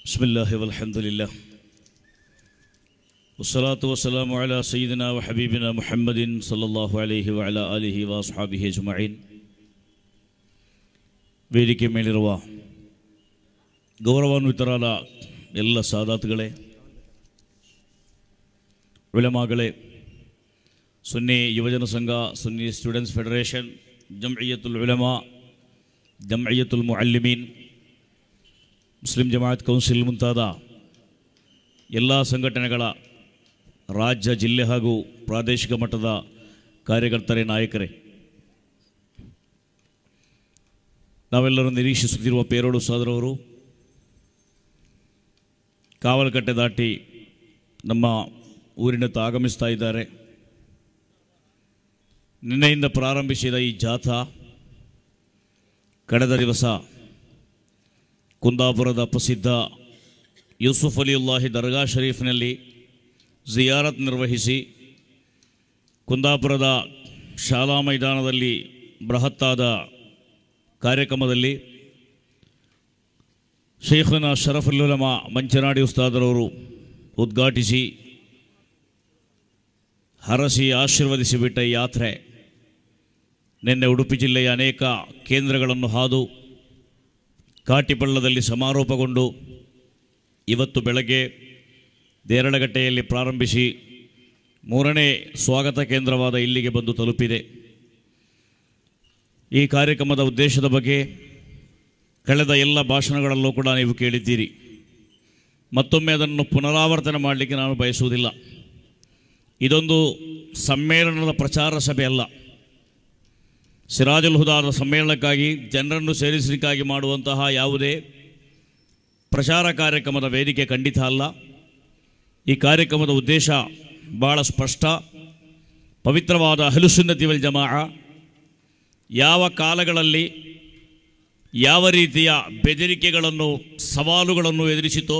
बिस्मिल्लाह वल्हम्दुलिल्लाह वस्सलातु वस्सलामु अला सय्यिदिना व हबीबिना मुहम्मदिन सल्लल्लाहु अलैहि व अला आलिहि व अस्हाबिहि अज्मईन। ವೇದಿಕೆ ಮೇಲಿರುವ ಗೌರವಾನ್ವಿತರಾದ ಎಲ್ಲ ಸಾದಾತ್ಗಳೇ, ಉಲಮಾಗಳೇ, Sunni Yuvajana Sangha, Sunni students federation, Jamiyyathul Ulama, Jamiyyathul Muallimeen, Muslim Jamaat council ಮುಂತಾದ ಎಲ್ಲ ಸಂಘಟನೆಗಳ ರಾಜ್ಯ, ಜಿಲ್ಲೆ ಹಾಗೂ ಪ್ರಾದೇಶಿಕ ಮಟ್ಟದ ಕಾರ್ಯಕರ್ತರೇ, ನಾಯಕರೇ, ನಾವೆಲ್ಲರೂ ನಿರೀಕ್ಷಿಸುತ್ತಿರುವ ಪೇರೋಡು ಸಹೋದರವರು ಕಾವಲಕಟ್ಟೆ ದಾಟಿ ನಮ್ಮ ಊರಿನತ್ತ ಆಗಮಿಸ್ತಾ ಇದ್ದಾರೆ. ನಿನ್ನೆಯಿಂದ ಪ್ರಾರಂಭಿಸಿದ ಈ ಜಾಥಾ ಕಳೆದ ದಿವಸ ಕುಂದಾಪುರದ ಪ್ರಸಿದ್ಧ ಯೂಸುಫ್ ಅಲಿಯುಲ್ಲಾಹಿ ದರ್ಗಾ ಶರೀಫ್ನಲ್ಲಿ ಜಿಯಾರತ್ ನಿರ್ವಹಿಸಿ ಕುಂದಾಪುರದ ಶಾಲಾ ಮೈದಾನದಲ್ಲಿ ಬೃಹತ್ತಾದ ಕಾರ್ಯಕ್ರಮದಲ್ಲಿ ಶೇಖುನಾ ಶರಫುಲ್ ಉಲಮಾ ಮಂಚನಾಡಿ ಉಸ್ತಾದರವರು ಉದ್ಘಾಟಿಸಿ ಹರಸಿ ಆಶೀರ್ವದಿಸಿ ಬಿಟ್ಟ ಈ ಯಾತ್ರೆ ನಿನ್ನೆ ಉಡುಪಿ ಜಿಲ್ಲೆಯ ಅನೇಕ ಕೇಂದ್ರಗಳನ್ನು ಹಾದು ಕಾಟಿಪಳ್ಳದಲ್ಲಿ ಸಮಾರೋಪಗೊಂಡು ಇವತ್ತು ಬೆಳಗ್ಗೆ ದೇರಳಗಟ್ಟೆಯಲ್ಲಿ ಪ್ರಾರಂಭಿಸಿ ಮೂರನೇ ಸ್ವಾಗತ ಕೇಂದ್ರವಾದ ಇಲ್ಲಿಗೆ ಬಂದು ತಲುಪಿದೆ. ಈ ಕಾರ್ಯಕ್ರಮದ ಉದ್ದೇಶದ ಬಗ್ಗೆ ಕಳೆದ ಎಲ್ಲ ಭಾಷಣಗಳಲ್ಲೂ ಕೂಡ ನೀವು ಕೇಳಿದ್ದೀರಿ. ಮತ್ತೊಮ್ಮೆ ಅದನ್ನು ಪುನರಾವರ್ತನೆ ಮಾಡಲಿಕ್ಕೆ ನಾನು ಬಯಸುವುದಿಲ್ಲ. ಇದೊಂದು ಸಮ್ಮೇಳನದ ಪ್ರಚಾರ ಸಭೆ ಅಲ್ಲ. ಸಿರಾಜುಲ್ ಹುದಾದ ಸಮ್ಮೇಳನಕ್ಕಾಗಿ ಜನರನ್ನು ಸೇರಿಸಲಿಕ್ಕಾಗಿ ಮಾಡುವಂತಹ ಯಾವುದೇ ಪ್ರಚಾರ ಕಾರ್ಯಕ್ರಮದ ವೇದಿಕೆ ಖಂಡಿತ ಅಲ್ಲ. ಈ ಕಾರ್ಯಕ್ರಮದ ಉದ್ದೇಶ ಭಾಳ ಸ್ಪಷ್ಟ. ಪವಿತ್ರವಾದ ಅಹ್ಲುಸ್ ಸುನ್ನತಿ ವಲ್ ಜಮಾಅ ಯಾವ ಕಾಲಗಳಲ್ಲಿ ಯಾವ ರೀತಿಯ ಬೆದರಿಕೆಗಳನ್ನು, ಸವಾಲುಗಳನ್ನು ಎದುರಿಸಿತೋ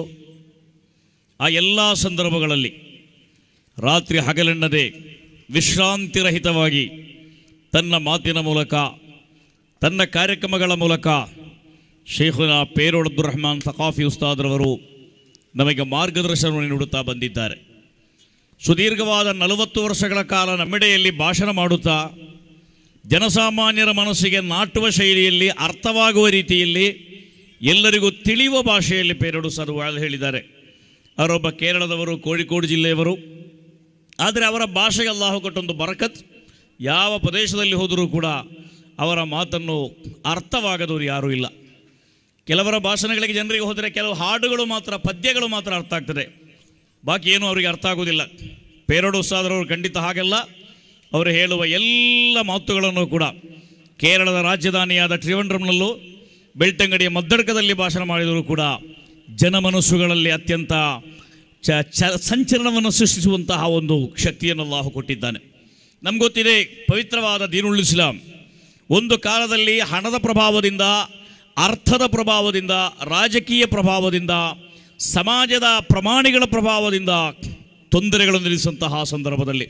ಆ ಎಲ್ಲ ಸಂದರ್ಭಗಳಲ್ಲಿ ರಾತ್ರಿ ಹಗಲೆನ್ನದೆ ವಿಶ್ರಾಂತಿರಹಿತವಾಗಿ ತನ್ನ ಮಾತಿನ ಮೂಲಕ, ತನ್ನ ಕಾರ್ಯಕ್ರಮಗಳ ಮೂಲಕ ಶೇಖುನಾ ಪೇರೋಡ್ ಅಬ್ದುರ್ ರಹಮಾನ್ ಸಖಾಫಿ ಉಸ್ತಾದ್ರವರು ನಮಗೆ ಮಾರ್ಗದರ್ಶನವನ್ನು ನೀಡುತ್ತಾ ಬಂದಿದ್ದಾರೆ. ಸುದೀರ್ಘವಾದ 40 ವರ್ಷಗಳ ಕಾಲ ನಮ್ಮೆಡೆಯಲ್ಲಿ ಭಾಷಣ ಮಾಡುತ್ತಾ ಜನಸಾಮಾನ್ಯರ ಮನಸ್ಸಿಗೆ ನಾಟುವ ಶೈಲಿಯಲ್ಲಿ, ಅರ್ಥವಾಗುವ ರೀತಿಯಲ್ಲಿ, ಎಲ್ಲರಿಗೂ ತಿಳಿಯುವ ಭಾಷೆಯಲ್ಲಿ ಪೇರೋಡು ಸರ್ ಹೇಳಿದ್ದಾರೆ. ಅವರೊಬ್ಬ ಕೇರಳದವರು, ಕೋಳಿಕೋಡು ಜಿಲ್ಲೆಯವರು. ಆದರೆ ಅವರ ಭಾಷೆಗೆ ಅಲ್ಲಾಹು ಕೊಟ್ಟೊಂದು ಬರಕತ್. ಯಾವ ಪ್ರದೇಶದಲ್ಲಿ ಹೋದರೂ ಕೂಡ ಅವರ ಮಾತನ್ನು ಅರ್ಥವಾಗದವರು ಯಾರೂ ಇಲ್ಲ. ಕೆಲವರ ಭಾಷಣಗಳಿಗೆ ಜನರಿಗೆ ಹೋದರೆ ಕೆಲವು ಹಾಡುಗಳು ಮಾತ್ರ, ಪದ್ಯಗಳು ಮಾತ್ರ ಅರ್ಥ ಆಗ್ತದೆ, ಬಾಕಿ ಏನೂ ಅವರಿಗೆ ಅರ್ಥ ಆಗೋದಿಲ್ಲ. ಪೇರೋಡು ಉಸ್ತಾದರವರು ಖಂಡಿತ ಹಾಗೆಲ್ಲ. ಅವರು ಹೇಳುವ ಎಲ್ಲ ಮಾತುಗಳನ್ನು ಕೂಡ ಕೇರಳದ ರಾಜಧಾನಿಯಾದ ಟ್ರಿವೆಂಡ್ರಮ್ನಲ್ಲೂ ಬೆಳ್ತಂಗಡಿಯ ಮದ್ದಡ್ಕದಲ್ಲಿ ಭಾಷಣ ಮಾಡಿದರೂ ಕೂಡ ಜನಮನಸ್ಸುಗಳಲ್ಲಿ ಅತ್ಯಂತ ಸಂಚಲನವನ್ನು ಸೃಷ್ಟಿಸುವಂತಹ ಒಂದು ಶಕ್ತಿಯನ್ನು ಅಲ್ಲಾಹು ಕೊಟ್ಟಿದ್ದಾನೆ. ನಮ್ಗೆ ಗೊತ್ತಿದೆ, ಪವಿತ್ರವಾದ ದೀನುಲ್ ಇಸ್ಲಾಂ ಒಂದು ಕಾಲದಲ್ಲಿ ಹಣದ ಪ್ರಭಾವದಿಂದ, ಅರ್ಥದ ಪ್ರಭಾವದಿಂದ, ರಾಜಕೀಯ ಪ್ರಭಾವದಿಂದ, ಸಮಾಜದ ಪ್ರಮಾಣಿಗಳ ಪ್ರಭಾವದಿಂದ ತೊಂದರೆಗಳನ್ನು ಎದುರಿಸುವಂತಹ ಸಂದರ್ಭದಲ್ಲಿ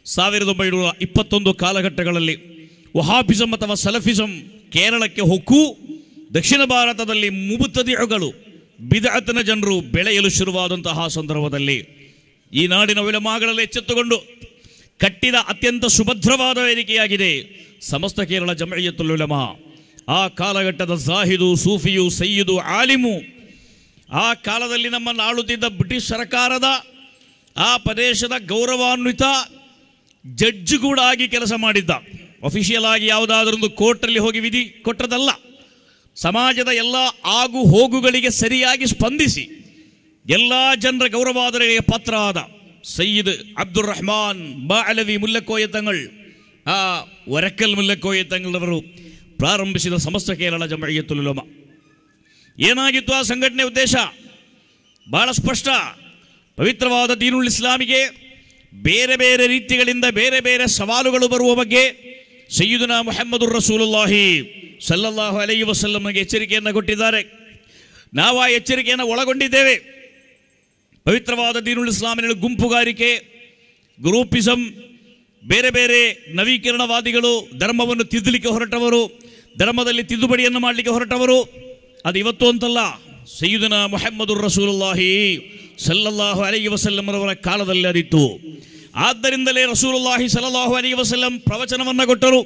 1921 ಕಾಲಘಟ್ಟಗಳಲ್ಲಿ ವಹಾಬಿಸಮ್ ಅಥವಾ ಸಲಫಿಸಮ್ ಕೇರಳಕ್ಕೆ ಹೊಕ್ಕು ದಕ್ಷಿಣ ಭಾರತದಲ್ಲಿ ಮುಬುತದಿಗಳು, ಬಿದ್ಅತ್ನ ಜನರು ಬೆಳೆಯಲು ಶುರುವಾದಂತಹ ಸಂದರ್ಭದಲ್ಲಿ ಈ ನಾಡಿನ ಉಲಮಾಗಳಲ್ಲಿ ಎಚ್ಚೆತ್ತುಕೊಂಡು ಕಟ್ಟಿದ ಅತ್ಯಂತ ಸುಭದ್ರವಾದ ವೇದಿಕೆಯಾಗಿದೆ ಸಮಸ್ತ ಕೇರಳ ಜಮ್ಇಯ್ಯತುಲ್ ಉಲಮಾ. ಆ ಕಾಲಘಟ್ಟದ ಜಾಹಿದು, ಸೂಫಿಯು, ಸಯ್ಯಿದು, ಆಲಿಮು, ಆ ಕಾಲದಲ್ಲಿ ನಮ್ಮನ್ನು ಆಳುತ್ತಿದ್ದ ಬ್ರಿಟಿಷ್ ಸರ್ಕಾರದ ಆ ಪ್ರದೇಶದ ಗೌರವಾನ್ವಿತ ಜಡ್ಜ್ ಕೂಡ ಆಗಿ ಕೆಲಸ ಮಾಡಿದ್ದ. ಅಫಿಷಿಯಲ್ ಆಗಿ ಯಾವುದಾದ್ರೊಂದು ಕೋರ್ಟಲ್ಲಿ ಹೋಗಿ ವಿಧಿ ಕೊಟ್ಟದಲ್ಲ. ಸಮಾಜದ ಎಲ್ಲ ಆಗು ಹೋಗುಗಳಿಗೆ ಸರಿಯಾಗಿ ಸ್ಪಂದಿಸಿ ಎಲ್ಲ ಜನರ ಗೌರವಾದರಿಗೆ ಪಾತ್ರ ಆದ ಸಯ್ಯಿದ್ ಅಬ್ದುರ್ ರಹಮಾನ್ ಬಾಅಲವಿ ಮುಲ್ಲಕೋಯ ತಂಗಳ್, ಆ ವರಕಲ್ ಮುಲ್ಲಕೋಯ ತಂಗಳವರು ಪ್ರಾರಂಭಿಸಿದ ಸಮಸ್ತ ಕೇರಳ ಜಮ್ಇಯ್ಯತುಲ್ ಉಲಮಾ. ಏನಾಗಿತ್ತು ಆ ಸಂಘಟನೆ ಉದ್ದೇಶ? ಬಹಳ ಸ್ಪಷ್ಟ. ಪವಿತ್ರವಾದ ದೀನುಲ್ ಇಸ್ಲಾಮಿಗೆ ಬೇರೆ ಬೇರೆ ರೀತಿಗಳಿಂದ ಬೇರೆ ಬೇರೆ ಸವಾಲುಗಳು ಬರುವ ಬಗ್ಗೆ ಸಯ್ಯಿದುನಾ ಮುಹಮ್ಮದುರ್ ರಸೂಲುಲ್ಲಾಹಿ ಸಲ್ಲಲ್ಲಾಹು ಅಲೈಹಿ ವಸಲ್ಲಂಗೆ ಎಚ್ಚರಿಕೆಯನ್ನು ಕೊಟ್ಟಿದ್ದಾರೆ. ನಾವು ಆ ಎಚ್ಚರಿಕೆಯನ್ನು ಒಳಗೊಂಡಿದ್ದೇವೆ. ಪವಿತ್ರವಾದ ದೀನುಲ್ ಇಸ್ಲಾಮಿನ ಗುಂಪುಗಾರಿಕೆ, ಗ್ರೂಪಿಸಮ್, ಬೇರೆ ಬೇರೆ ನವೀಕರಣವಾದಿಗಳು, ಧರ್ಮವನ್ನು ತಿದ್ದಲಿಕ್ಕೆ ಹೊರಟವರು, ಧರ್ಮದಲ್ಲಿ ತಿದ್ದುಪಡಿಯನ್ನು ಮಾಡಲಿಕ್ಕೆ ಹೊರಟವರು, ಅದು ಇವತ್ತು ಅಂತಲ್ಲ, ಸಯ್ಯಿದನಾ ಮುಹಮ್ಮದುರ್ ರಸೂಲುಲ್ಲಾಹಿ ಸಲ್ಲಲ್ಲಾಹು ಅಲೈಹಿ ವಸಲ್ಲಂರವರ ಕಾಲದಲ್ಲಿ ಅರಿತು. ಆದ್ದರಿಂದಲೇ ರಸೂಲುಲ್ಲಾಹಿ ಸಲ್ಲಲ್ಲಾಹು ಅಲೈಹಿ ವಸಲ್ಲಂ ಪ್ರವಚನವನ್ನು ಕೊಟ್ಟರು.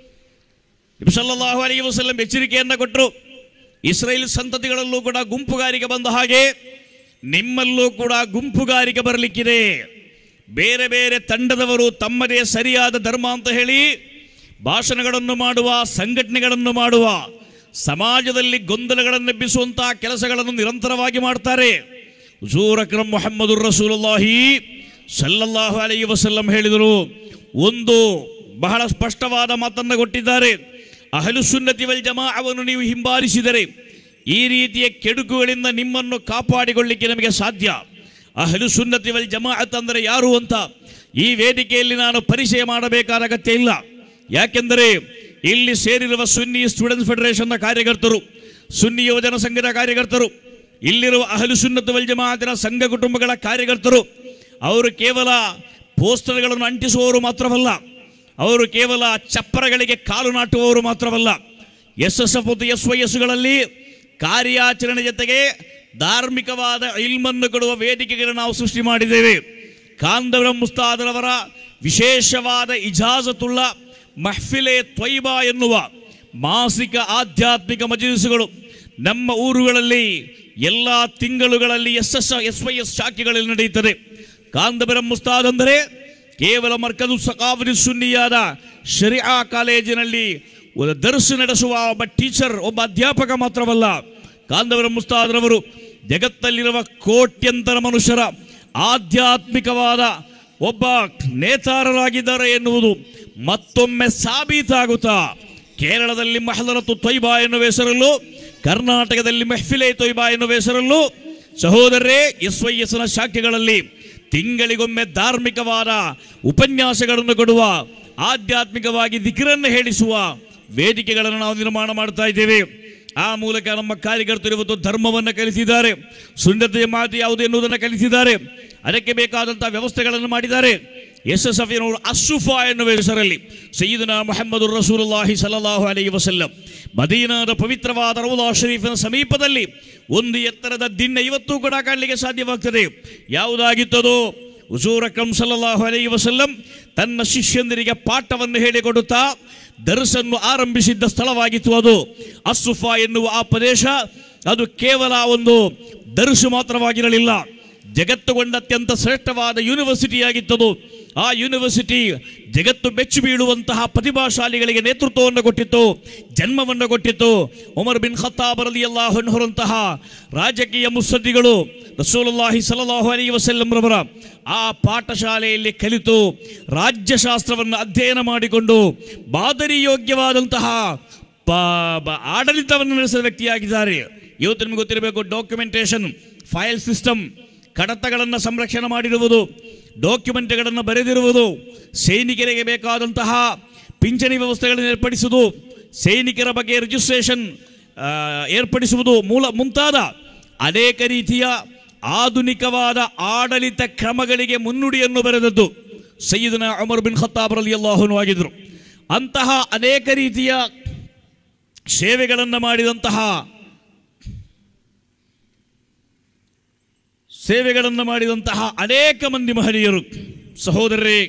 ನಬಿ ಸಲ್ಲಲ್ಲಾಹು ಅಲೈಹಿ ವಸಲ್ಲಂ ಎಚ್ಚರಿಕೆಯನ್ನು ಕೊಟ್ಟರು. ಇಸ್ರೇಲ್ ಸಂತತಿಗಳಲ್ಲೂ ಕೂಡ ಗುಂಪುಗಾರಿಕೆ ಬಂದ ಹಾಗೆ ನಿಮ್ಮಲ್ಲೂ ಕೂಡ ಗುಂಪುಗಾರಿಕೆ ಬರಲಿಕ್ಕಿದೆ. ಬೇರೆ ಬೇರೆ ತಂಡದವರು ತಮ್ಮದೇ ಸರಿಯಾದ ಧರ್ಮ ಅಂತ ಹೇಳಿ ಭಾಷಣಗಳನ್ನು ಮಾಡುವ, ಸಂಘಟನೆಗಳನ್ನು ಮಾಡುವ, ಸಮಾಜದಲ್ಲಿ ಗೊಂದಲಗಳನ್ನು ಎಬ್ಬಿಸುವಂತಹ ಕೆಲಸಗಳನ್ನು ನಿರಂತರವಾಗಿ ಮಾಡ್ತಾರೆ. ಹುಜೂರ್ ಅಕ್ರಮ್ ಮುಹಮ್ಮದುರ್ ರಸೂಲುಲ್ಲಾಹಿ ಸಲ್ಲಲ್ಲಾಹು ಅಲೈಹಿ ವಸಲ್ಲಂ ಹೇಳಿದರು, ಒಂದು ಬಹಳ ಸ್ಪಷ್ಟವಾದ ಮಾತನ್ನು ಕೊಟ್ಟಿದ್ದಾರೆ. ಅಹ್ಲು ಸುನ್ನತಿ ವಲ್ ಜಮಾಅವನ್ನು ನೀವು ಹಿಂಬಾಲಿಸಿದರೆ ಈ ರೀತಿಯ ಕೆಡುಕುಗಳಿಂದ ನಿಮ್ಮನ್ನು ಕಾಪಾಡಿಕೊಳ್ಳಿಕ್ಕೆ ನಮಗೆ ಸಾಧ್ಯ. ಅಹ್ಲು ಸುನ್ನತಿ ವಲ್ ಜಮಾಅತ್ ಅಂದರೆ ಯಾರು ಅಂತ ಈ ವೇದಿಕೆಯಲ್ಲಿ ನಾನು ಪರಿಚಯ ಮಾಡಬೇಕಾದ ಅಗತ್ಯ ಇಲ್ಲ. ಯಾಕೆಂದರೆ ಇಲ್ಲಿ ಸೇರಿರುವ ಸುನ್ನಿ ಸ್ಟೂಡೆಂಟ್ಸ್ ಫೆಡರೇಷನ್ನ ಕಾರ್ಯಕರ್ತರು, ಸುನ್ನಿ ಯುವಜನ ಸಂಘದ ಕಾರ್ಯಕರ್ತರು, ಇಲ್ಲಿರುವ ಅಹ್ಲು ಸುನ್ನತ್ ವಲ್ ಜಮಾಅತಿನ ಸಂಘ ಕುಟುಂಬಗಳ ಕಾರ್ಯಕರ್ತರು, ಅವರು ಕೇವಲ ಪೋಸ್ಟರ್ಗಳನ್ನು ಅಂಟಿಸುವವರು ಮಾತ್ರವಲ್ಲ, ಅವರು ಕೇವಲ ಚಪ್ಪರಗಳಿಗೆ ಕಾಲು ನಾಟುವವರು ಮಾತ್ರವಲ್ಲ. SSF ಮತ್ತು SYSಗಳಲ್ಲಿ ಕಾರ್ಯಾಚರಣೆ ಜೊತೆಗೆ ಧಾರ್ಮಿಕವಾದ ಇಲ್ಮನ್ನು ಕೊಡುವ ವೇದಿಕೆಗಳನ್ನು ನಾವು ಸೃಷ್ಟಿ ಮಾಡಿದ್ದೇವೆ. ಕಾಂದವರ ಮುಸ್ತಾದರವರ ವಿಶೇಷವಾದ ಇಜಾಜತುಳ್ಳ ಮಹ್ಫಿಲೆ ತ್ವಯ್ಬಾ ಎನ್ನುವ ಮಾಸಿಕ ಆಧ್ಯಾತ್ಮಿಕ ಮಜಲಿಸುಗಳು ನಮ್ಮ ಊರುಗಳಲ್ಲಿ ಎಲ್ಲ ತಿಂಗಳುಗಳಲ್ಲಿ SYS ಶಾಖೆಗಳಲ್ಲಿ ನಡೆಯುತ್ತದೆ. ಕಾಂದಬರ ಮುಸ್ತಾದ್ ಅಂದರೆ ಕೇವಲ ಮರ್ಕಜು ಸಕಾಫಿ ಸುನ್ನಿಯಾದ ಶರಿಯಾ ಕಾಲೇಜಿನಲ್ಲಿ ದರ್ಸ್ ನಡೆಸುವ ಒಬ್ಬ ಟೀಚರ್, ಒಬ್ಬ ಅಧ್ಯಾಪಕ ಮಾತ್ರವಲ್ಲ. ಕಾಂದವರ ಮುಸ್ತಾದ್ರವರು ಜಗತ್ತಲ್ಲಿರುವ ಕೋಟ್ಯಂತರ ಮನುಷ್ಯರ ಆಧ್ಯಾತ್ಮಿಕವಾದ ಒಬ್ಬ ನೇತಾರರಾಗಿದ್ದಾರೆ ಎನ್ನುವುದು ಮತ್ತೊಮ್ಮೆ ಸಾಬೀತಾಗುತ್ತಾ ಕೇರಳದಲ್ಲಿ ಮಹಲರತು ತೊಯ್ಬಾ ಎನ್ನುವ ಹೆಸರಲ್ಲೂ, ಕರ್ನಾಟಕದಲ್ಲಿ ಮೆಹ್ಫಿಲೆ ತೊಯ್ಬಾ ಎನ್ನುವ ಹೆಸರಲ್ಲೂ ಸಹೋದರರೇ SYSನ ಶಾಖೆಗಳಲ್ಲಿ ತಿಂಗಳಿಗೊಮ್ಮೆ ಧಾರ್ಮಿಕವಾದ ಉಪನ್ಯಾಸಗಳನ್ನು ಕೊಡುವ, ಆಧ್ಯಾತ್ಮಿಕವಾಗಿ ದಿಕ್ರನ್ನು ಹೇಳಿಸುವ ವೇದಿಕೆಗಳನ್ನು ನಾವು ನಿರ್ಮಾಣ ಮಾಡ್ತಾ ಇದ್ದೇವೆ. ಆ ಮೂಲಕ ನಮ್ಮ ಕಾರ್ಯಕರ್ತರು ಇವತ್ತು ಧರ್ಮವನ್ನು ಕಲಿಸಿದ್ದಾರೆ, ಸುನ್ನತೆಯ ಮಾತು ಯಾವುದು ಎನ್ನುವುದನ್ನು ಕಲಿಸಿದ್ದಾರೆ, ಅದಕ್ಕೆ ಬೇಕಾದಂಥ ವ್ಯವಸ್ಥೆಗಳನ್ನು ಮಾಡಿದ್ದಾರೆ. SSF ಅಸ್ಸುಫಾ ಎನ್ನುವ ಹೆಸರಲ್ಲಿ ಸಯ್ಯಿದನಾ ಮುಹಮ್ಮದುರ್ ರಸೂಲುಲ್ಲಾಹಿ ಸಲ್ಲಲ್ಲಾಹು ಅಲೈಹಿ ವಸಲ್ಲಂ ಮದೀನಾದ ಪವಿತ್ರವಾದ ರೌಲಾ ಶರೀಫಿನ ಸಮೀಪದಲ್ಲಿ ಒಂದು ಎತ್ತರದ ದಿಣ್ಣೆ ಇವತ್ತೂ ಕೂಡ ಕಾಣಲಿಕ್ಕೆ ಸಾಧ್ಯವಾಗ್ತದೆ. ಯಾವುದಾಗಿತ್ತದು? ಹುಜೂರ್ ಅಕ್ರಮ್ ಸಲ್ಲಲ್ಲಾಹು ಅಲೈಹಿ ವಸಲ್ಲಂ ತನ್ನ ಶಿಷ್ಯಂದರಿಗೆ ಪಾಠವನ್ನು ಹೇಳಿಕೊಡುತ್ತಾ ದರ್ಸನ್ನು ಆರಂಭಿಸಿದ್ದ ಸ್ಥಳವಾಗಿತ್ತು ಅದು. ಅಸ್ಸುಫಾ ಎನ್ನುವ ಆ ಪ್ರದೇಶ ಅದು ಕೇವಲ ಒಂದು ದರ್ಸು ಮಾತ್ರವಾಗಿರಲಿಲ್ಲ, ಜಗತ್ತುಗೊಂಡ ಅತ್ಯಂತ ಶ್ರೇಷ್ಠವಾದ ಯೂನಿವರ್ಸಿಟಿಯಾಗಿತ್ತದು. ಆ ಯೂನಿವರ್ಸಿಟಿ ಜಗತ್ತು ಬೆಚ್ಚಿ ಬೀಳುವಂತಹ ಪ್ರತಿಭಾಶಾಲಿಗಳಿಗೆ ನೇತೃತ್ವವನ್ನು ಕೊಟ್ಟಿತ್ತು, ಜನ್ಮವನ್ನು ಕೊಟ್ಟಿತ್ತು. ಉಮರ್ ಬಿನ್ ಖತ್ತಾಬ್ ರಲಿಯಲ್ಲಾಹು ಅನ್ಹುರಂತಹ ರಾಜಕೀಯ ಮುತ್ಸದ್ದಿಗಳು ರಸೂಲುಲ್ಲಾಹಿ ಸಲ್ಲಲ್ಲಾಹು ಅಲೈಹಿ ವಸಲ್ಲಂ ರವರ ಆ ಪಾಠಶಾಲೆಯಲ್ಲಿ ಕಲಿತು ರಾಜ್ಯಶಾಸ್ತ್ರವನ್ನು ಅಧ್ಯಯನ ಮಾಡಿಕೊಂಡು ಮಾದರಿ ಯೋಗ್ಯವಾದಂತಹ ಆಡಳಿತವನ್ನು ನಡೆಸಿದ ವ್ಯಕ್ತಿಯಾಗಿದ್ದಾರೆ. ಇವತ್ತು ನಿಮಗೆ ಗೊತ್ತಿರಬೇಕು, ಡಾಕ್ಯುಮೆಂಟೇಶನ್, ಫೈಲ್ ಸಿಸ್ಟಮ್, ಕಡತಗಳನ್ನು ಸಂರಕ್ಷಣೆ ಮಾಡಿರುವುದು, ಡಾಕ್ಯುಮೆಂಟ್ಗಳನ್ನು ಬರೆದಿರುವುದು, ಸೈನಿಕರಿಗೆ ಬೇಕಾದಂತಹ ಪಿಂಚಣಿ ವ್ಯವಸ್ಥೆಗಳನ್ನು ಏರ್ಪಡಿಸುವುದು, ಸೈನಿಕರ ಬಗ್ಗೆ ರಿಜಿಸ್ಟ್ರೇಷನ್ ಏರ್ಪಡಿಸುವುದು ಮುಂತಾದ ಅನೇಕ ರೀತಿಯ ಆಧುನಿಕವಾದ ಆಡಳಿತ ಕ್ರಮಗಳಿಗೆ ಮುನ್ನುಡಿಯನ್ನು ಬರೆದದ್ದು ಸಯ್ಯಿದನಾ ಉಮರ್ ಬಿನ್ ಖತ್ತಾಬ್ ರಲಿಯಲ್ಲಾಹು ಅನ್ಹು ಆಗಿದ್ದರು. ಅಂತಹ ಅನೇಕ ರೀತಿಯ ಸೇವೆಗಳನ್ನು ಮಾಡಿದಂತಹ ಅನೇಕ ಮಂದಿ ಮಹನೀಯರು ಸಹೋದರರೇ,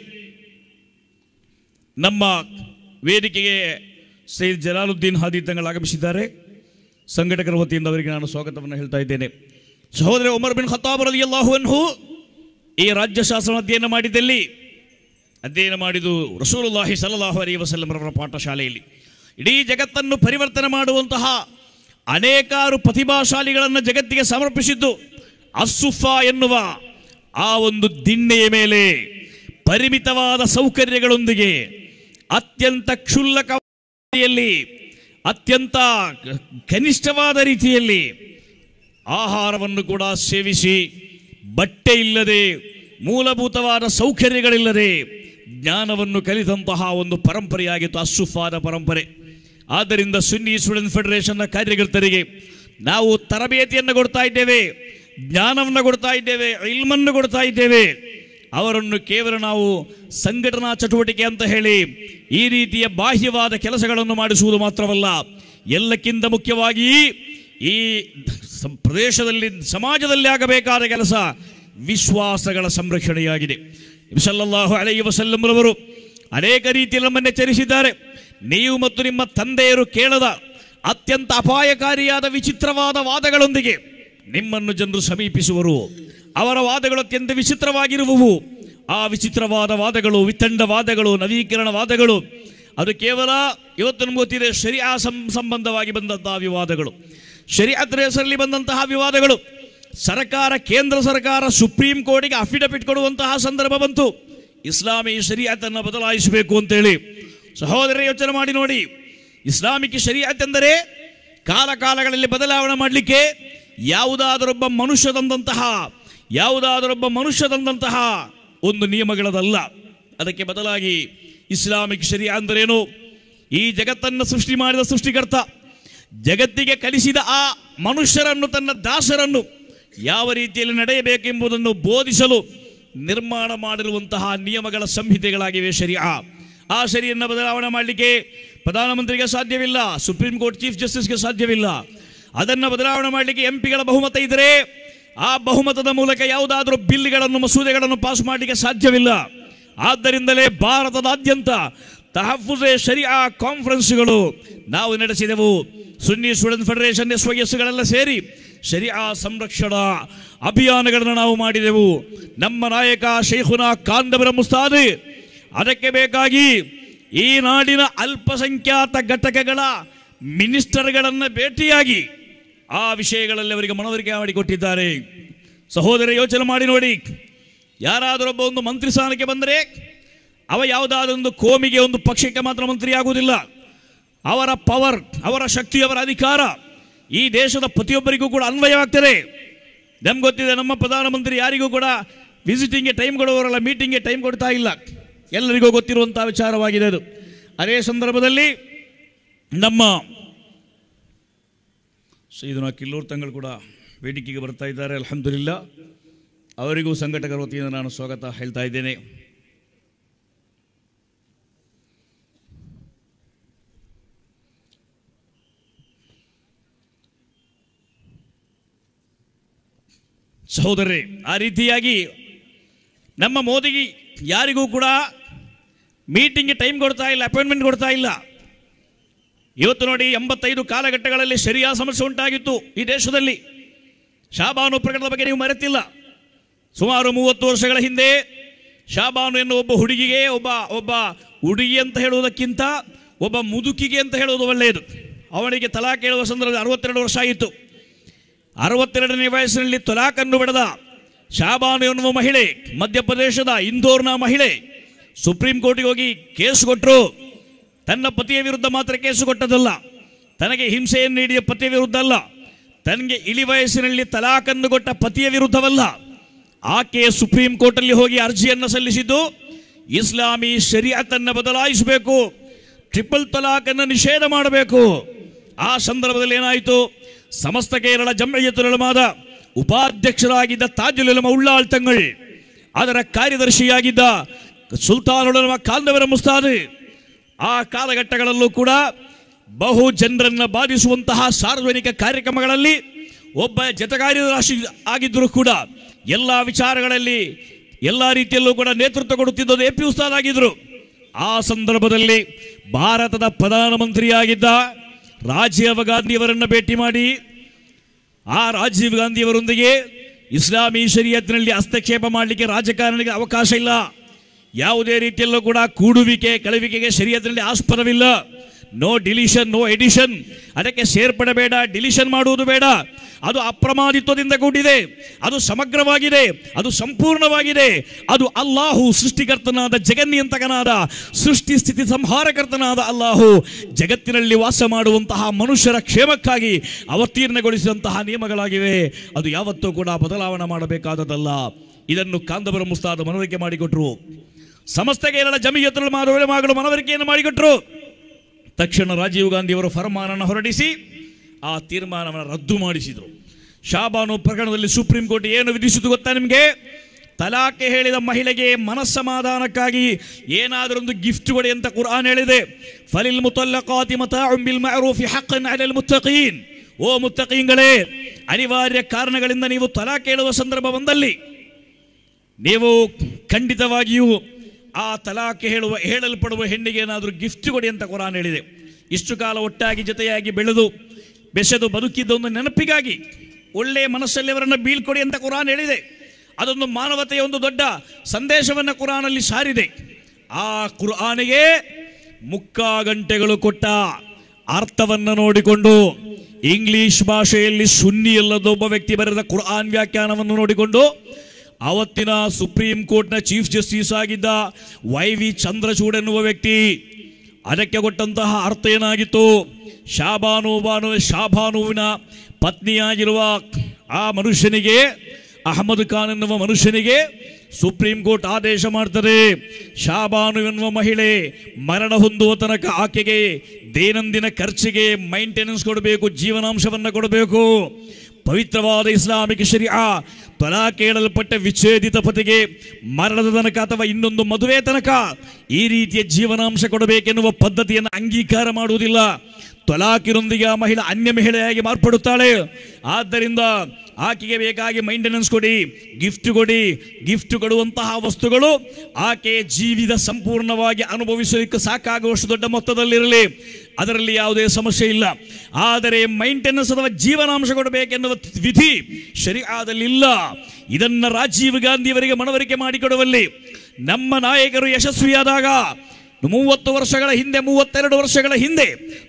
ನಮ್ಮ ವೇದಿಕೆಗೆ ಸೈಯದ್ ಜಲಾಲುದ್ದೀನ್ ಹಾದಿ ತಂಗಳು ಆಗಮಿಸಿದ್ದಾರೆ. ಸಂಘಟಕರ ವತಿಯಿಂದ ಅವರಿಗೆ ನಾನು ಸ್ವಾಗತವನ್ನು ಹೇಳ್ತಾ ಇದ್ದೇನೆ. ಸಹೋದರ ಉಮರ್ ಬಿನ್ ಖತ್ತಾಬ್ ರಲಿಯಲ್ಲಾಹು ಅನ್ಹು ಈ ರಾಜ್ಯಶಾಸ್ತ್ರ ಅಧ್ಯಯನ ಮಾಡಿದ್ದು ರಸೂಲುಲ್ಲಾಹಿ ಸಲ್ಲಲ್ಲಾಹು ಅಲೈಹಿ ವಸಲ್ಲಂ ರವರ ಪಾಠಶಾಲೆಯಲ್ಲಿ. ಇಡೀ ಜಗತ್ತನ್ನು ಪರಿವರ್ತನೆ ಮಾಡುವಂತಹ ಅನೇಕಾರು ಪ್ರತಿಭಾಶಾಲಿಗಳನ್ನು ಜಗತ್ತಿಗೆ ಸಮರ್ಪಿಸಿದ್ದು ಅಸ್ಸುಫಾ ಎನ್ನುವ ಆ ಒಂದು ದಿಣ್ಣೆಯ ಮೇಲೆ ಪರಿಮಿತವಾದ ಸೌಕರ್ಯಗಳೊಂದಿಗೆ ಅತ್ಯಂತ ಕ್ಷುಲ್ಲಕ ರೀತಿಯಲ್ಲಿ, ಅತ್ಯಂತ ಕನಿಷ್ಠವಾದ ರೀತಿಯಲ್ಲಿ ಆಹಾರವನ್ನು ಕೂಡ ಸೇವಿಸಿ, ಬಟ್ಟೆ ಇಲ್ಲದೆ, ಮೂಲಭೂತವಾದ ಸೌಕರ್ಯಗಳಿಲ್ಲದೆ ಜ್ಞಾನವನ್ನು ಕಲಿತಂತಹ ಒಂದು ಪರಂಪರೆಯಾಗಿತ್ತು ಅಸ್ಸುಫಾದ ಪರಂಪರೆ. ಆದ್ದರಿಂದ ಸುನ್ನಿ ಸ್ಟೂಡೆಂಟ್ ಫೆಡರೇಷನ್ನ ಕಾರ್ಯಕರ್ತರಿಗೆ ನಾವು ತರಬೇತಿಯನ್ನು ಕೊಡ್ತಾ ಇದ್ದೇವೆ, ಜ್ಞಾನವನ್ನು ಕೊಡ್ತಾ ಇದ್ದೇವೆ, ಇಲ್ಮನ್ನು ಕೊಡ್ತಾ ಇದ್ದೇವೆ. ಅವರನ್ನು ಕೇವಲ ನಾವು ಸಂಘಟನಾ ಚಟುವಟಿಕೆ ಅಂತ ಹೇಳಿ ಈ ರೀತಿಯ ಬಾಹ್ಯವಾದ ಕೆಲಸಗಳನ್ನು ಮಾಡಿಸುವುದು ಮಾತ್ರವಲ್ಲ, ಎಲ್ಲಕ್ಕಿಂತ ಮುಖ್ಯವಾಗಿ ಈ ಪ್ರದೇಶದಲ್ಲಿ ಸಮಾಜದಲ್ಲಿ ಆಗಬೇಕಾದ ಕೆಲಸ ವಿಶ್ವಾಸಗಳ ಸಂರಕ್ಷಣೆಯಾಗಿದೆ. ಸಲ್ಲಲ್ಲಾಹು ಅಲೈಹಿ ವಸಲ್ಲಂ ರವರು ಅನೇಕ ರೀತಿಯಲ್ಲಿ ನಮ್ಮನ್ನು ಎಚ್ಚರಿಸಿದ್ದಾರೆ. ನೀವು ಮತ್ತು ನಿಮ್ಮ ತಂದೆಯರು ಕೇಳದ ಅತ್ಯಂತ ಅಪಾಯಕಾರಿಯಾದ ವಿಚಿತ್ರವಾದ ವಾದಗಳೊಂದಿಗೆ ನಿಮ್ಮನ್ನು ಜನರು ಸಮೀಪಿಸುವರು. ಅವರ ವಾದಗಳು ಅತ್ಯಂತ ವಿಚಿತ್ರವಾಗಿರುವವು. ಆ ವಿಚಿತ್ರವಾದ ವಾದಗಳು, ವಿತಂಡವಾದಗಳು, ನವೀಕರಣವಾದಗಳು, ಅದು ಕೇವಲ ಇವತ್ತು ನಮ್ಗೆ ಗೊತ್ತಿದೆ ಶರಿಯಾ ಸಂಬಂಧವಾಗಿ ಬಂದಂತಹ ವಿವಾದಗಳು, ಶರಿಯತ್ ಹೆಸರಲ್ಲಿ ಬಂದಂತಹ ವಿವಾದಗಳು. ಸರ್ಕಾರ, ಕೇಂದ್ರ ಸರ್ಕಾರ ಸುಪ್ರೀಂ ಕೋರ್ಟಿಗೆ ಅಫಿಡವಿಟ್ ಕೊಡುವಂತಹ ಸಂದರ್ಭ ಬಂತು, ಇಸ್ಲಾಮಿ ಶರಿಯತನ್ನು ಬದಲಾಯಿಸಬೇಕು ಅಂತೇಳಿ. ಸಹೋದರರೇ, ಯೋಚನೆ ಮಾಡಿ ನೋಡಿ. ಇಸ್ಲಾಮಿಕ್ ಶರಿಯತ್ ಎಂದರೆ ಕಾಲಕಾಲಗಳಲ್ಲಿ ಬದಲಾವಣೆ ಮಾಡಲಿಕ್ಕೆ ಯಾವುದಾದರೊಬ್ಬ ಮನುಷ್ಯದಂತಹ ಒಂದು ನಿಯಮಗಳದಲ್ಲ. ಅದಕ್ಕೆ ಬದಲಾಗಿ ಇಸ್ಲಾಮಿಕ್ ಶರಿಯಾ ಅಂದರೇನು? ಈ ಜಗತ್ತನ್ನು ಸೃಷ್ಟಿ ಮಾಡಿದ ಸೃಷ್ಟಿಕರ್ತ ಜಗತ್ತಿಗೆ ಕಲಿಸಿದ ಆ ಮನುಷ್ಯರನ್ನು, ತನ್ನ ದಾಸರನ್ನು ಯಾವ ರೀತಿಯಲ್ಲಿ ನಡೆಯಬೇಕೆಂಬುದನ್ನು ಬೋಧಿಸಲು ನಿರ್ಮಾಣ ಮಾಡಿರುವಂತಹ ನಿಯಮಗಳ ಸಂಹಿತೆಗಳಾಗಿವೆ ಶರಿಯಾ. ಆ ಶರಿಯನ್ನು ಬದಲಾವಣೆ ಮಾಡಲಿಕ್ಕೆ ಪ್ರಧಾನಮಂತ್ರಿಗೆ ಸಾಧ್ಯವಿಲ್ಲ, ಸುಪ್ರೀಂ ಕೋರ್ಟ್ ಚೀಫ್ ಜಸ್ಟಿಸ್ಗೆ ಸಾಧ್ಯವಿಲ್ಲ. ಅದನ್ನು ಬದಲಾವಣೆ ಮಾಡಲಿಕ್ಕೆ ಎಂಪಿಗಳ ಬಹುಮತ ಇದ್ದರೆ ಆ ಬಹುಮತದ ಮೂಲಕ ಯಾವುದಾದ್ರೂ ಬಿಲ್ಗಳನ್ನು, ಮಸೂದೆಗಳನ್ನು ಪಾಸ್ ಮಾಡಲಿಕ್ಕೆ ಸಾಧ್ಯವಿಲ್ಲ. ಆದ್ದರಿಂದಲೇ ಭಾರತದಾದ್ಯಂತ ತಹಫುಜೆ ಶರಿಯಾ ಕಾನ್ಫರೆನ್ಸ್ಗಳು ನಾವು ನಡೆಸಿದೆವು. ಸುನ್ನಿ ಸ್ಟೂಡೆಂಟ್ ಫೆಡರೇಷನ್, SYSಗಳೆಲ್ಲ ಸೇರಿ ಶರಿಯಾ ಸಂರಕ್ಷಣಾ ಅಭಿಯಾನಗಳನ್ನು ನಾವು ಮಾಡಿದೆವು. ನಮ್ಮ ನಾಯಕ ಶೈಖುನಾ ಕಾಂದಬರ ಮುಸ್ತಾದ್ ಅದಕ್ಕೆ ಬೇಕಾಗಿ ಈ ನಾಡಿನ ಅಲ್ಪಸಂಖ್ಯಾತ ಘಟಕಗಳ ಮಿನಿಸ್ಟರ್ಗಳನ್ನು ಭೇಟಿಯಾಗಿ ಆ ವಿಷಯಗಳಲ್ಲಿ ಅವರಿಗೆ ಮನವರಿಕೆ ಮಾಡಿಕೊಟ್ಟಿದ್ದಾರೆ. ಸಹೋದರ, ಯೋಚನೆ ಮಾಡಿ ನೋಡಿ. ಯಾರಾದರೊಬ್ಬ ಒಂದು ಮಂತ್ರಿ ಸ್ಥಾನಕ್ಕೆ ಬಂದರೆ ಅವ ಯಾವುದಾದೊಂದು ಕೋಮಿಗೆ, ಒಂದು ಪಕ್ಷಕ್ಕೆ ಮಾತ್ರ ಮಂತ್ರಿ ಆಗುವುದಿಲ್ಲ. ಅವರ ಪವರ್, ಅವರ ಶಕ್ತಿ, ಅವರ ಅಧಿಕಾರ ಈ ದೇಶದ ಪ್ರತಿಯೊಬ್ಬರಿಗೂ ಕೂಡ ಅನ್ವಯವಾಗ್ತದೆ. ನಮ್ಗೆ ಗೊತ್ತಿದೆ, ನಮ್ಮ ಪ್ರಧಾನಮಂತ್ರಿ ಯಾರಿಗೂ ಕೂಡ ವಿಸಿಟಿಂಗ್ಗೆ ಟೈಮ್ ಕೊಡುವವರಲ್ಲ, ಮೀಟಿಂಗ್ಗೆ ಟೈಮ್ ಕೊಡ್ತಾ ಇಲ್ಲ. ಎಲ್ಲರಿಗೂ ಗೊತ್ತಿರುವಂಥ ವಿಚಾರವಾಗಿದೆ ಅದು. ಅದೇ ಸಂದರ್ಭದಲ್ಲಿ ನಮ್ಮ ಸೈಯದ್ನಾ ಕಿಲ್ಲೂರು ತಂಗಳು ಕೂಡ ವೇದಿಕೆಗೆ ಬರ್ತಾ ಇದ್ದಾರೆ. ಅಲ್ಹಮ್ದುಲಿಲ್ಲಾ, ಅವರಿಗೂ ಸಂಘಟಕರ ವತಿಯಿಂದ ನಾನು ಸ್ವಾಗತ ಹೇಳ್ತಾ ಇದ್ದೇನೆ. ಸಹೋದರರೇ, ಆ ರೀತಿಯಾಗಿ ನಮ್ಮ ಮೋದಿ ಯಾರಿಗೂ ಕೂಡ ಮೀಟಿಂಗ್ಗೆ ಟೈಮ್ ಕೊಡ್ತಾ ಇಲ್ಲ, ಅಪಾಯಿಂಟ್ಮೆಂಟ್ ಕೊಡ್ತಾ ಇಲ್ಲ. ಇವತ್ತು ನೋಡಿ, 85 ಕಾಲಘಟ್ಟಗಳಲ್ಲಿ ಶರಿಯಾ ಸಮಸ್ಯೆ ಉಂಟಾಗಿತ್ತು ಈ ದೇಶದಲ್ಲಿ. ಶಾಬಾನು ಪ್ರಕರಣದ ಬಗ್ಗೆ ನೀವು ಮರೆತಿಲ್ಲ. ಸುಮಾರು 30 ವರ್ಷಗಳ ಹಿಂದೆ ಶಾಬಾನು ಎನ್ನುವ ಒಬ್ಬ ಹುಡುಗಿಗೆ, ಒಬ್ಬ ಹುಡುಗಿ ಅಂತ ಹೇಳುವುದಕ್ಕಿಂತ ಒಬ್ಬ ಮುದುಕಿಗೆ ಅಂತ ಹೇಳುವುದು ಒಳ್ಳೆಯದು, ಅವನಿಗೆ ತಲಾಕ್ ಹೇಳುವ ಸಂದರ್ಭದಲ್ಲಿ 62 ವರ್ಷ ಆಗಿತ್ತು. 62ನೇ ವಯಸ್ಸಿನಲ್ಲಿ ತಲಾಕನ್ನು ಬಿಡದ ಶಾಬಾನು ಎನ್ನುವ ಮಹಿಳೆ, ಮಧ್ಯಪ್ರದೇಶದ ಇಂದೋರ್ನ ಮಹಿಳೆ, ಸುಪ್ರೀಂ ಕೋರ್ಟಿಗೆ ಹೋಗಿ ಕೇಸ್ ಕೊಟ್ಟರು. ತನ್ನ ಪತಿಯ ವಿರುದ್ಧ ಮಾತ್ರ ಕೇಸು ಕೊಟ್ಟದಲ್ಲ, ತನಗೆ ಹಿಂಸೆಯನ್ನು ನೀಡಿದ ಪತಿಯ ವಿರುದ್ಧ ಅಲ್ಲ, ತನಗೆ ಇಳಿ ವಯಸ್ಸಿನಲ್ಲಿ ತಲಾಕನ್ನು ಕೊಟ್ಟ ಪತಿಯ ವಿರುದ್ಧವಲ್ಲ. ಆಕೆ ಸುಪ್ರೀಂ ಕೋರ್ಟಲ್ಲಿ ಹೋಗಿ ಅರ್ಜಿಯನ್ನು ಸಲ್ಲಿಸಿದ್ದು ಇಸ್ಲಾಮಿ ಶರಿಯತನ್ನು ಬದಲಾಯಿಸಬೇಕು, ಟ್ರಿಪಲ್ ತಲಾಕನ್ನು ನಿಷೇಧ ಮಾಡಬೇಕು. ಆ ಸಂದರ್ಭದಲ್ಲಿ ಏನಾಯಿತು? ಸಮಸ್ತ ಕೇರಳ ಜಮ್ಮಿಯತುಲ್ ಉಲಮಾದ ಉಪಾಧ್ಯಕ್ಷರಾಗಿದ್ದ ತಾಜುಲ್ ಉಲಮಾ ಉಳ್ಳಾಳ್ ತಂಗಳ್, ಅದರ ಕಾರ್ಯದರ್ಶಿಯಾಗಿದ್ದ ಸುಲ್ತಾನುಲ್ ಉಲಮಾ ಕಾಂದಬರ ಮುಸ್ತಾದ್, ಆ ಕಾಲಘಟ್ಟಗಳಲ್ಲೂ ಕೂಡ ಬಹು ಜನರನ್ನು ಬಾಧಿಸುವಂತಹ ಸಾರ್ವಜನಿಕ ಕಾರ್ಯಕ್ರಮಗಳಲ್ಲಿ ಒಬ್ಬ ಜತಕಾರ್ಯದರ್ಶಿ ಆಗಿದ್ದರೂ ಕೂಡ ಎಲ್ಲ ವಿಚಾರಗಳಲ್ಲಿ ಎಲ್ಲ ರೀತಿಯಲ್ಲೂ ಕೂಡ ನೇತೃತ್ವ ಕೊಡುತ್ತಿದ್ದದ್ದು AP ಉಸ್ತಾದ್ ಆಗಿದ್ದರು. ಆ ಸಂದರ್ಭದಲ್ಲಿ ಭಾರತದ ಪ್ರಧಾನಮಂತ್ರಿಯಾಗಿದ್ದ ರಾಜೀವ್ ಗಾಂಧಿಯವರನ್ನು ಭೇಟಿ ಮಾಡಿ ಆ ರಾಜೀವ್ ಗಾಂಧಿಯವರೊಂದಿಗೆ ಇಸ್ಲಾಮಿ ಶರಿಯತ್ನಲ್ಲಿ ಹಸ್ತಕ್ಷೇಪ ಮಾಡಲಿಕ್ಕೆ ರಾಜಕಾರಣಿಗೆ ಅವಕಾಶ ಇಲ್ಲ, ಯಾವುದೇ ರೀತಿಯಲ್ಲೂ ಕೂಡ ಕೂಡುವಿಕೆ ಕಳುವಿಕೆಗೆ ಶರಿಯತ್ನಲ್ಲಿ ಆಸ್ಪದವಿಲ್ಲ. ನೋ ಡಿಲಿಷನ್, ನೋ ಎಡಿಷನ್, ಅದಕ್ಕೆ ಸೇರ್ಪಡೆ ಬೇಡ, ಡಿಲಿಷನ್ ಮಾಡುವುದು ಬೇಡ. ಅದು ಅಪ್ರಮಾದಿತ್ವದಿಂದ ಕೂಡಿದೆ, ಅದು ಸಮಗ್ರವಾಗಿದೆ, ಅದು ಸಂಪೂರ್ಣವಾಗಿದೆ. ಅದು ಅಲ್ಲಾಹು ಸೃಷ್ಟಿಕರ್ತನಾದ, ಜಗನ್ನಿಯಂತಕನಾದ, ಸೃಷ್ಟಿ ಸ್ಥಿತಿ ಸಂಹಾರಕರ್ತನಾದ ಅಲ್ಲಾಹು ಜಗತ್ತಿನಲ್ಲಿ ವಾಸ ಮಾಡುವಂತಹ ಮನುಷ್ಯರ ಕ್ಷೇಮಕ್ಕಾಗಿ ಅವತೀರ್ಣಗೊಳಿಸಿದಂತಹ ನಿಯಮಗಳಾಗಿವೆ. ಅದು ಯಾವತ್ತೂ ಕೂಡ ಬದಲಾವಣೆ ಮಾಡಬೇಕಾದದಲ್ಲ. ಇದನ್ನು ಕಾಂದಬರ ಮುಸ್ತಾದ್ ಮನವರಿಕೆ ಮಾಡಿಕೊಟ್ರು. ಸಮಸ್ತ ಕೇರಳ ಜಮಿಯತುಲ್ ಉಲಮಾಗಳು ಮನವರಿಕೆಯನ್ನು ಮಾಡಿಕೊಟ್ರು. ತಕ್ಷಣ ರಾಜೀವ್ ಗಾಂಧಿಯವರು ಫರ್ಮಾನನ್ನು ಹೊರಡಿಸಿ ಆ ತೀರ್ಮಾನವನ್ನು ರದ್ದು ಮಾಡಿಸಿದರು. ಶಾಬಾನು ಪ್ರಕರಣದಲ್ಲಿ ಸುಪ್ರೀಂ ಕೋರ್ಟ್ ಏನು ವಿಧಿಸಿತು ಗೊತ್ತಾ ನಿಮಗೆ? ತಲಾಖೆ ಹೇಳಿದ ಮಹಿಳೆಗೆ ಮನಸ್ಸಮಾಧಾನಕ್ಕಾಗಿ ಏನಾದರೊಂದು ಗಿಫ್ಟ್ ಕೊಡಿ ಅಂತ ಕುರ್ಆನ್ ಹೇಳಿದೆ. ಫಲಿಲ್ ಮುತಲ್ಲಕಾತಿ ಮತಾಉಂ ಬಿಲ್ ಮಅರೂಫಿ ಹಕ್ಕನ್ ಅಲಲ್ ಮುತ್ತಕೀನ್. ಓ ಮುತ್ತಕೀಂಗಳೇ, ಅನಿವಾರ್ಯ ಕಾರಣಗಳಿಂದ ನೀವು ತಲಾಖ್ ಹೇಳುವ ಸಂದರ್ಭ ಬಂದಲ್ಲಿ ನೀವು ಖಂಡಿತವಾಗಿಯೂ ಆ ತಲಾಖ್ ಹೇಳಲ್ಪಡುವ ಹೆಣ್ಣಿಗೆ ಏನಾದರೂ ಗಿಫ್ಟ್ ಕೊಡಿ ಅಂತ ಕುರಾನ್ ಹೇಳಿದೆ. ಇಷ್ಟು ಕಾಲ ಒಟ್ಟಾಗಿ ಜೊತೆಯಾಗಿ ಬೆಸೆದು ಬದುಕಿದ್ದ ಒಂದು ನೆನಪಿಗಾಗಿ ಒಳ್ಳೆಯ ಮನಸ್ಸಲ್ಲಿ ಅವರನ್ನು ಬೀಳ್ಕೊಡಿ ಅಂತ ಕುರಾನ್ ಹೇಳಿದೆ. ಅದೊಂದು ಮಾನವತೆಯ ಒಂದು ದೊಡ್ಡ ಸಂದೇಶವನ್ನು ಕುರಾನಲ್ಲಿ ಸಾರಿದೆ. ಆ ಕುರಾನಿಗೆ ಮುಕ್ಕಾಗಂಟೆಗಳು ಕೊಟ್ಟ ಅರ್ಥವನ್ನು ನೋಡಿಕೊಂಡು, ಇಂಗ್ಲಿಷ್ ಭಾಷೆಯಲ್ಲಿ ಸುನ್ನಿ ಅಲ್ಲದೊಬ್ಬ ವ್ಯಕ್ತಿ ಬರೆದ ಕುರಾನ್ ವ್ಯಾಖ್ಯಾನವನ್ನು ನೋಡಿಕೊಂಡು, ಅವತ್ತಿನ ಸುಪ್ರೀಂ ಕೋರ್ಟ್ನ ಚೀಫ್ ಜಸ್ಟಿಸ್ ಆಗಿದ್ದ YV ಚಂದ್ರಚೂಡ್ ಎನ್ನುವ ವ್ಯಕ್ತಿ ಅದಕ್ಕೆ ಕೊಟ್ಟಂತಹ ಅರ್ಥ ಏನಾಗಿತ್ತು? ಶಾಬಾನುವಿನ ಪತ್ನಿಯಾಗಿರುವ ಆ ಮನುಷ್ಯನಿಗೆ, ಅಹಮದ್ ಖಾನ್ ಎನ್ನುವ ಮನುಷ್ಯನಿಗೆ ಸುಪ್ರೀಂ ಕೋರ್ಟ್ ಆದೇಶ ಮಾಡ್ತದೆ, ಶಾಬಾನು ಎನ್ನುವ ಮಹಿಳೆ ಮರಣ ಹೊಂದುವ ತನಕ ಆಕೆಗೆ ದೈನಂದಿನ ಖರ್ಚಿಗೆ ಮೈಂಟೆನೆನ್ಸ್ ಕೊಡಬೇಕು, ಜೀವನಾಂಶವನ್ನು ಕೊಡಬೇಕು. ಪವಿತ್ರವಾದ ಇಸ್ಲಾಮಿಕ್ ಶರಿಯಾ ತಲಾಖ್ ಹೇಳಲ್ಪಟ್ಟ ವಿಚ್ಛೇದಿತ ಪತಿಗೆ ಮರಣದ ತನಕ ಅಥವಾ ಇನ್ನೊಂದು ಮದುವೆ ತನಕ ಈ ರೀತಿಯ ಜೀವನಾಂಶ ಕೊಡಬೇಕೆನ್ನುವ ಪದ್ಧತಿಯನ್ನು ಅಂಗೀಕಾರ ಮಾಡುವುದಿಲ್ಲ. ತಲಾಖಿನೊಂದಿಗೆ ಆ ಮಹಿಳೆ ಅನ್ಯ ಮಹಿಳೆಯಾಗಿ ಮಾರ್ಪಡುತ್ತಾಳೆ. ಆದ್ದರಿಂದ ಆಕೆಗೆ ಬೇಕಾಗಿ ಮೈಂಟೆನೆನ್ಸ್ ಕೊಡಿ, ಗಿಫ್ಟ್ ಕೊಡುವಂತಹ ವಸ್ತುಗಳು ಆಕೆಯ ಜೀವಿತ ಸಂಪೂರ್ಣವಾಗಿ ಅನುಭವಿಸಲಿಕ್ಕೆ ಸಾಕಾಗುವಷ್ಟು ದೊಡ್ಡ ಮೊತ್ತದಲ್ಲಿರಲಿ, ಅದರಲ್ಲಿ ಯಾವುದೇ ಸಮಸ್ಯೆ ಇಲ್ಲ. ಆದರೆ ಮೈಂಟೆನೆನ್ಸ್ ಅಥವಾ ಜೀವನಾಂಶ ಕೊಡಬೇಕೆನ್ನುವ ವಿಧಿ ಶರೀಅದಲ್ಲಿ ಇಲ್ಲ. ಇದನ್ನು ರಾಜೀವ್ ಗಾಂಧಿಯವರಿಗೆ ಮನವರಿಕೆ ಮಾಡಿಕೊಡುವಲ್ಲಿ ನಮ್ಮ ನಾಯಕರು ಯಶಸ್ವಿಯಾದಾಗ 32 ವರ್ಷಗಳ ಹಿಂದೆ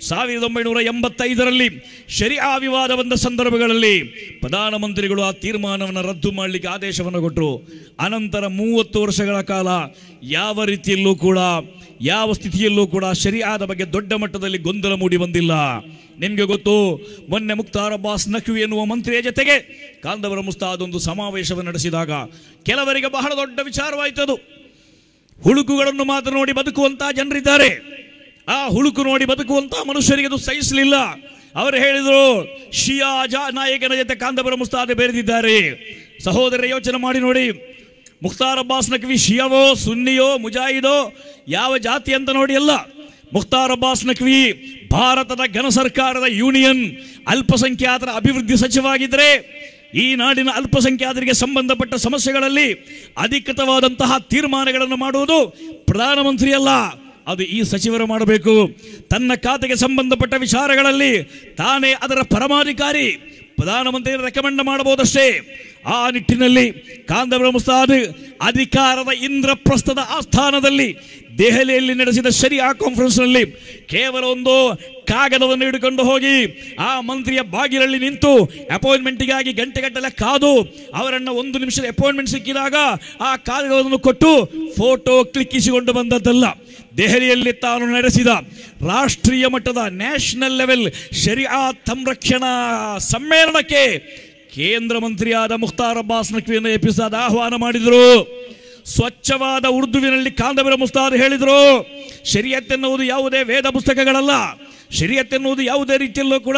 1985ರಲ್ಲಿ ಶರಿಯಾ ವಿವಾದ ಬಂದ ಸಂದರ್ಭಗಳಲ್ಲಿ ಪ್ರಧಾನಮಂತ್ರಿಗಳು ಆ ತೀರ್ಮಾನವನ್ನು ರದ್ದು ಮಾಡಲಿಕ್ಕೆ ಆದೇಶವನ್ನು ಕೊಟ್ಟರು. ಅನಂತರ 30 ವರ್ಷಗಳ ಕಾಲ ಯಾವ ರೀತಿಯಲ್ಲೂ ಕೂಡ, ಯಾವ ಸ್ಥಿತಿಯಲ್ಲೂ ಕೂಡ ಶರಿಯಾದ ಬಗ್ಗೆ ದೊಡ್ಡ ಮಟ್ಟದಲ್ಲಿ ಗೊಂದಲ ಮೂಡಿ ಬಂದಿಲ್ಲ. ನಿಮಗೆ ಗೊತ್ತು, ಮೊನ್ನೆ ಮುಖ್ತಾರ್ ಅಬ್ಬಾಸ್ ನಖ್ವಿ ಎನ್ನುವ ಮಂತ್ರಿಯ ಜೊತೆಗೆ ಕಾಂದವರ ಮುಸ್ತಾದ್ ಒಂದು ಸಮಾವೇಶವನ್ನು ನಡೆಸಿದಾಗ ಕೆಲವರಿಗೆ ಬಹಳ ದೊಡ್ಡ ವಿಚಾರವಾಯಿತದು. ಹುಳುಕುಗಳನ್ನು ಮಾತ್ರ ನೋಡಿ ಬದುಕುವಂತಹ ಜನರಿದ್ದಾರೆ. ಆ ಹುಳುಕು ನೋಡಿ ಬದುಕುವಂತಹ ಮನುಷ್ಯರಿಗೆ ಅದು ಸಹಿಸಲಿಲ್ಲ. ಅವರು ಹೇಳಿದರು, ಶಿಯಾ ನಾಯಕನ ಜೊತೆ ಕಾಂದವರ ಮುಸ್ತಾದ್ ಬೆರೆದಿದ್ದಾರೆ. ಸಹೋದರ ಯೋಚನೆ ಮಾಡಿ ನೋಡಿ, ಮುಖ್ತಾರ್ ಅಬ್ಬಾಸ್ ನಖ್ವಿ ಶಿಯಾವೋ, ಸುನ್ನಿಯೋ, ಮುಜಾಹಿದೋ, ಯಾವ ಜಾತಿ ಅಂತ ನೋಡಿ ಅಲ್ಲ. ಮುಖ್ತಾರ್ ಅಬ್ಬಾಸ್ ನಖ್ವಿ ಭಾರತದ ಘನ ಸರ್ಕಾರದ ಯೂನಿಯನ್ ಅಲ್ಪಸಂಖ್ಯಾತರ ಅಭಿವೃದ್ಧಿ ಸಚಿವಾಗಿದ್ದರೆ ಈ ನಾಡಿನ ಅಲ್ಪಸಂಖ್ಯಾತರಿಗೆ ಸಂಬಂಧಪಟ್ಟ ಸಮಸ್ಯೆಗಳಲ್ಲಿ ಅಧಿಕೃತವಾದಂತಹ ತೀರ್ಮಾನಗಳನ್ನು ಮಾಡುವುದು ಪ್ರಧಾನಮಂತ್ರಿ ಅಲ್ಲ, ಅದು ಈ ಸಚಿವರು ಮಾಡಬೇಕು. ತನ್ನ ಖಾತೆಗೆ ಸಂಬಂಧಪಟ್ಟ ವಿಚಾರಗಳಲ್ಲಿ ತಾನೇ ಅದರ ಪರಮಾಧಿಕಾರಿ, ಪ್ರಧಾನಮಂತ್ರಿ ರೆಕಮೆಂಡ್ ಮಾಡಬಹುದಷ್ಟೇ. ಆ ನಿಟ್ಟಿನಲ್ಲಿ ಕಾಂದವರ ಮುಸ್ತಾದ್ ಅಧಿಕಾರದ ಇಂದ್ರಪ್ರಸ್ಥದ ಆಸ್ಥಾನದಲ್ಲಿ ದೆಹಲಿಯಲ್ಲಿ ನಡೆಸಿದ ಶರಿಯಾ ಕಾನ್ಫರೆನ್ಸ್ನಲ್ಲಿ ಕೇವಲ ಒಂದು ಕಾಗದವನ್ನು ಹಿಡಿದುಕೊಂಡು ಹೋಗಿ ಆ ಮಂತ್ರಿಯ ಬಾಗಿಲಲ್ಲಿ ನಿಂತು ಅಪಾಯಿಂಟ್ಮೆಂಟ್ಗಾಗಿ ಗಂಟೆಗಟ್ಟಲೆ ಕಾದು ಅವರನ್ನು 1 ನಿಮಿಷದ ಅಪಾಯಿಂಟ್ಮೆಂಟ್ ಸಿಕ್ಕಿದಾಗ ಆ ಕಾಗದವನ್ನು ಕೊಟ್ಟು ಫೋಟೋ ಕ್ಲಿಕ್ಕಿಸಿಕೊಂಡು ಬಂದದ್ದಲ್ಲ. ದೆಹಲಿಯಲ್ಲಿ ತಾನು ನಡೆಸಿದ ರಾಷ್ಟ್ರೀಯ ಮಟ್ಟದ ನ್ಯಾಷನಲ್ ಲೆವೆಲ್ ಶರಿಯಾ ಸಂರಕ್ಷಣಾ ಸಮ್ಮೇಳನಕ್ಕೆ ಕೇಂದ್ರ ಮಂತ್ರಿಯಾದ ಮುಖ್ತಾರ್ ಅಬ್ಬಾಸ್ ನಖ್ವಿಯನ್ನು ಎಪಿಸಾದ ಆಹ್ವಾನ ಮಾಡಿದರು. ಸ್ವಚ್ಛವಾದ ಉರ್ದುವಿನಲ್ಲಿ ಕಾಂದವರ ಮುಸ್ತಾದ್ ಹೇಳಿದರು, ಶರಿಯತ್ ಎನ್ನುವುದು ಯಾವುದೇ ವೇದ ಪುಸ್ತಕಗಳಲ್ಲ, ಶರಿಯತ್ ಎನ್ನುವುದು ಯಾವುದೇ ರೀತಿಯಲ್ಲೂ ಕೂಡ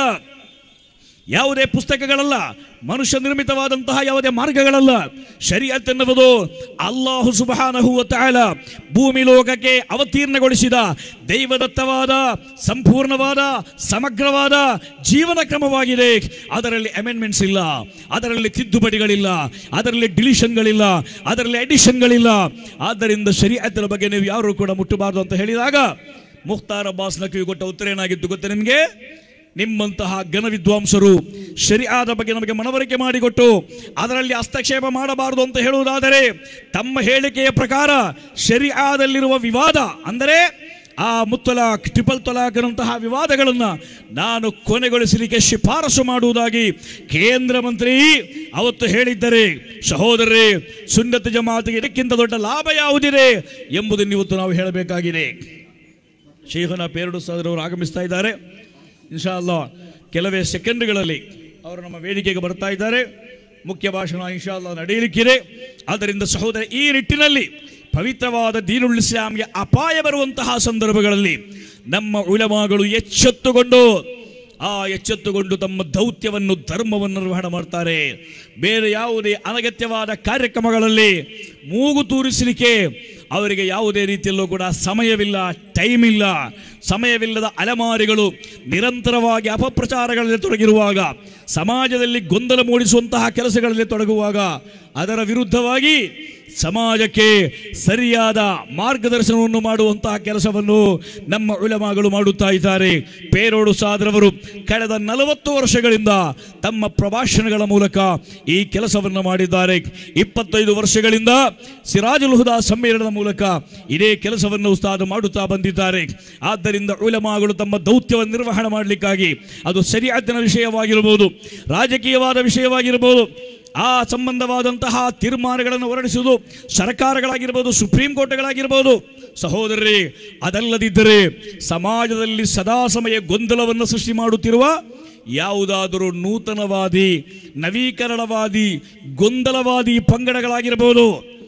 ಯಾವುದೇ ಪುಸ್ತಕಗಳಲ್ಲ, ಮನುಷ್ಯ ನಿರ್ಮಿತವಾದಂತಹ ಯಾವುದೇ ಮಾರ್ಗಗಳಲ್ಲ. ಶರಿಯತ್ ಎನ್ನುವುದು ಅಲ್ಲಾಹು ಸುಬ್ಹಾನಹು ವ ತಆಲಾ ಭೂಮಿ ಲೋಕಕ್ಕೆ ಅವತೀರ್ಣಗೊಳಿಸಿದ ದೈವದತ್ತವಾದ ಸಂಪೂರ್ಣವಾದ ಸಮಗ್ರವಾದ ಜೀವನ ಕ್ರಮವಾಗಿದೆ. ಅದರಲ್ಲಿ ಅಮೆಂಡ್ಮೆಂಟ್ಸ್ ಇಲ್ಲ, ಅದರಲ್ಲಿ ತಿದ್ದುಪಡಿಗಳಿಲ್ಲ, ಅದರಲ್ಲಿ ಡಿಲಿಷನ್ಗಳಿಲ್ಲ, ಅದರಲ್ಲಿ ಅಡಿಷನ್ಗಳಿಲ್ಲ. ಆದ್ದರಿಂದ ಶರಿಯತ್ತಿನ ಬಗ್ಗೆ ನೀವು ಯಾರು ಕೂಡ ಮುಟ್ಟಬಾರದು ಅಂತ ಹೇಳಿದಾಗ ಮುಖ್ತಾರ್ ಅಬ್ಬಾಸ್ ನಖ್ವಿ ಕೊಟ್ಟ ಉತ್ತರ ಏನಾಗಿತ್ತು ಗೊತ್ತೇ ನಿಮಗೆ? ನಿಮ್ಮಂತಹ ಘನ ವಿದ್ವಾಂಸರು ಶರಿಯಾದ ಬಗ್ಗೆ ನಮಗೆ ಮನವರಿಕೆ ಮಾಡಿಕೊಟ್ಟು ಅದರಲ್ಲಿ ಹಸ್ತಕ್ಷೇಪ ಮಾಡಬಾರದು ಅಂತ ಹೇಳುವುದಾದರೆ, ತಮ್ಮ ಹೇಳಿಕೆಯ ಪ್ರಕಾರ ಶರಿಯಾದಲ್ಲಿರುವ ವಿವಾದ ಅಂದರೆ ಆ ಮುತ್ತಲಾಕ್, ಟ್ರಿಪಲ್ ತಲಾಕ್ನಂತಹ ವಿವಾದಗಳನ್ನು ನಾನು ಕೊನೆಗೊಳಿಸಲಿಕ್ಕೆ ಶಿಫಾರಸು ಮಾಡುವುದಾಗಿ ಕೇಂದ್ರ ಮಂತ್ರಿ ಅವತ್ತು ಹೇಳಿದ್ದರೆ, ಸಹೋದರರೇ, ಸುನ್ನತ್ ಜಮಾತಿಗೆ ಇದಕ್ಕಿಂತ ದೊಡ್ಡ ಲಾಭ ಯಾವುದಿದೆ ಎಂಬುದನ್ನು ಇವತ್ತು ನಾವು ಹೇಳಬೇಕಾಗಿದೆ. ಶೇಖನ ಪೇರಡು ಸಹೋದರವರು ಆಗಮಿಸ್ತಾ ಇದ್ದಾರೆ. ಇನ್ಶಾ ಅಲ್ಲಾ ಕೆಲವೇ ಸೆಕೆಂಡ್ಗಳಲ್ಲಿ ಅವರು ನಮ್ಮ ವೇದಿಕೆಗೆ ಬರ್ತಾ ಇದ್ದಾರೆ. ಮುಖ್ಯ ಭಾಷಣ ಇನ್ಶಾ ಅಲ್ಲಾ ನಡೆಯಲಿಕ್ಕಿದೆ. ಆದ್ದರಿಂದ ಸಹೋದರ, ಈ ನಿಟ್ಟಿನಲ್ಲಿ ಪವಿತ್ರವಾದ ದೀನುಲ್ ಇಸ್ಲಾಂಗೆ ಅಪಾಯ ಬರುವಂತಹ ಸಂದರ್ಭಗಳಲ್ಲಿ ನಮ್ಮ ಉಲಮಾಗಳು ಎಚ್ಚೆತ್ತುಕೊಂಡು ತಮ್ಮ ದೌತ್ಯವನ್ನು, ಧರ್ಮವನ್ನು ನಿರ್ವಹಣೆ ಮಾಡ್ತಾರೆ. ಬೇರೆ ಯಾವುದೇ ಅನಗತ್ಯವಾದ ಕಾರ್ಯಕ್ರಮಗಳಲ್ಲಿ ಮೂಗು ತೂರಿಸಲಿಕ್ಕೆ ಅವರಿಗೆ ಯಾವುದೇ ರೀತಿಯಲ್ಲೂ ಕೂಡ ಸಮಯವಿಲ್ಲ, ಟೈಮ್ ಇಲ್ಲ. ಸಮಯವಿಲ್ಲದ ಅಲೆಮಾರಿಗಳು ನಿರಂತರವಾಗಿ ಅಪಪ್ರಚಾರಗಳಲ್ಲಿ ತೊಡಗಿರುವಾಗ, ಸಮಾಜದಲ್ಲಿ ಗೊಂದಲ ಮೂಡಿಸುವಂತಹ ಕೆಲಸಗಳಲ್ಲಿ ತೊಡಗುವಾಗ ಅದರ ವಿರುದ್ಧವಾಗಿ ಸಮಾಜಕ್ಕೆ ಸರಿಯಾದ ಮಾರ್ಗದರ್ಶನವನ್ನು ಮಾಡುವಂತಹ ಕೆಲಸವನ್ನು ನಮ್ಮ ಉಲಮಾಗಳು ಮಾಡುತ್ತಾ ಇದ್ದಾರೆ. ಪೇರೋಡು ಸಾದ್ರವರು ಕಳೆದ 40 ವರ್ಷಗಳಿಂದ ತಮ್ಮ ಪ್ರಭಾಷಣಗಳ ಮೂಲಕ ಈ ಕೆಲಸವನ್ನು ಮಾಡಿದ್ದಾರೆ. 25 ವರ್ಷಗಳಿಂದ ಸಿರಾಜುಲ್ ಹುದಾ ಸಮ್ಮೇಳನದ ಮೂಲಕ ಇದೇ ಕೆಲಸವನ್ನು ಉಸ್ತಾದ್ ಮಾಡುತ್ತಾ ಬಂದಿದ್ದಾರೆ. ಆದ್ದರಿಂದ ಉಲಮಾಗಳು ತಮ್ಮ ದೌತ್ಯವನ್ನು ನಿರ್ವಹಣೆ ಮಾಡಲಿಕ್ಕಾಗಿ, ಅದು ಶರೀಅತ್ತಿನ ವಿಷಯವಾಗಿರಬಹುದು, ರಾಜಕೀಯವಾದ ವಿಷಯವಾಗಿರಬಹುದು, ಆ ಸಂಬಂಧವಾದಂತಹ ತೀರ್ಮಾನಗಳನ್ನು ಹೊರಡಿಸುವುದು ಸರ್ಕಾರಗಳಾಗಿರ್ಬೋದು, ಸುಪ್ರೀಂ ಕೋರ್ಟ್ಗಳಾಗಿರ್ಬೋದು. ಸಹೋದರರೇ, ಅದಲ್ಲದಿದ್ದರೆ ಸಮಾಜದಲ್ಲಿ ಸದಾ ಸಮಯ ಗೊಂದಲವನ್ನು ಸೃಷ್ಟಿ ಮಾಡುತ್ತಿರುವ ಯಾವುದಾದರೂ ನೂತನವಾದಿ, ನವೀಕರಣವಾದಿ, ಗೊಂದಲವಾದಿ ಪಂಗಡಗಳಾಗಿರಬಹುದು.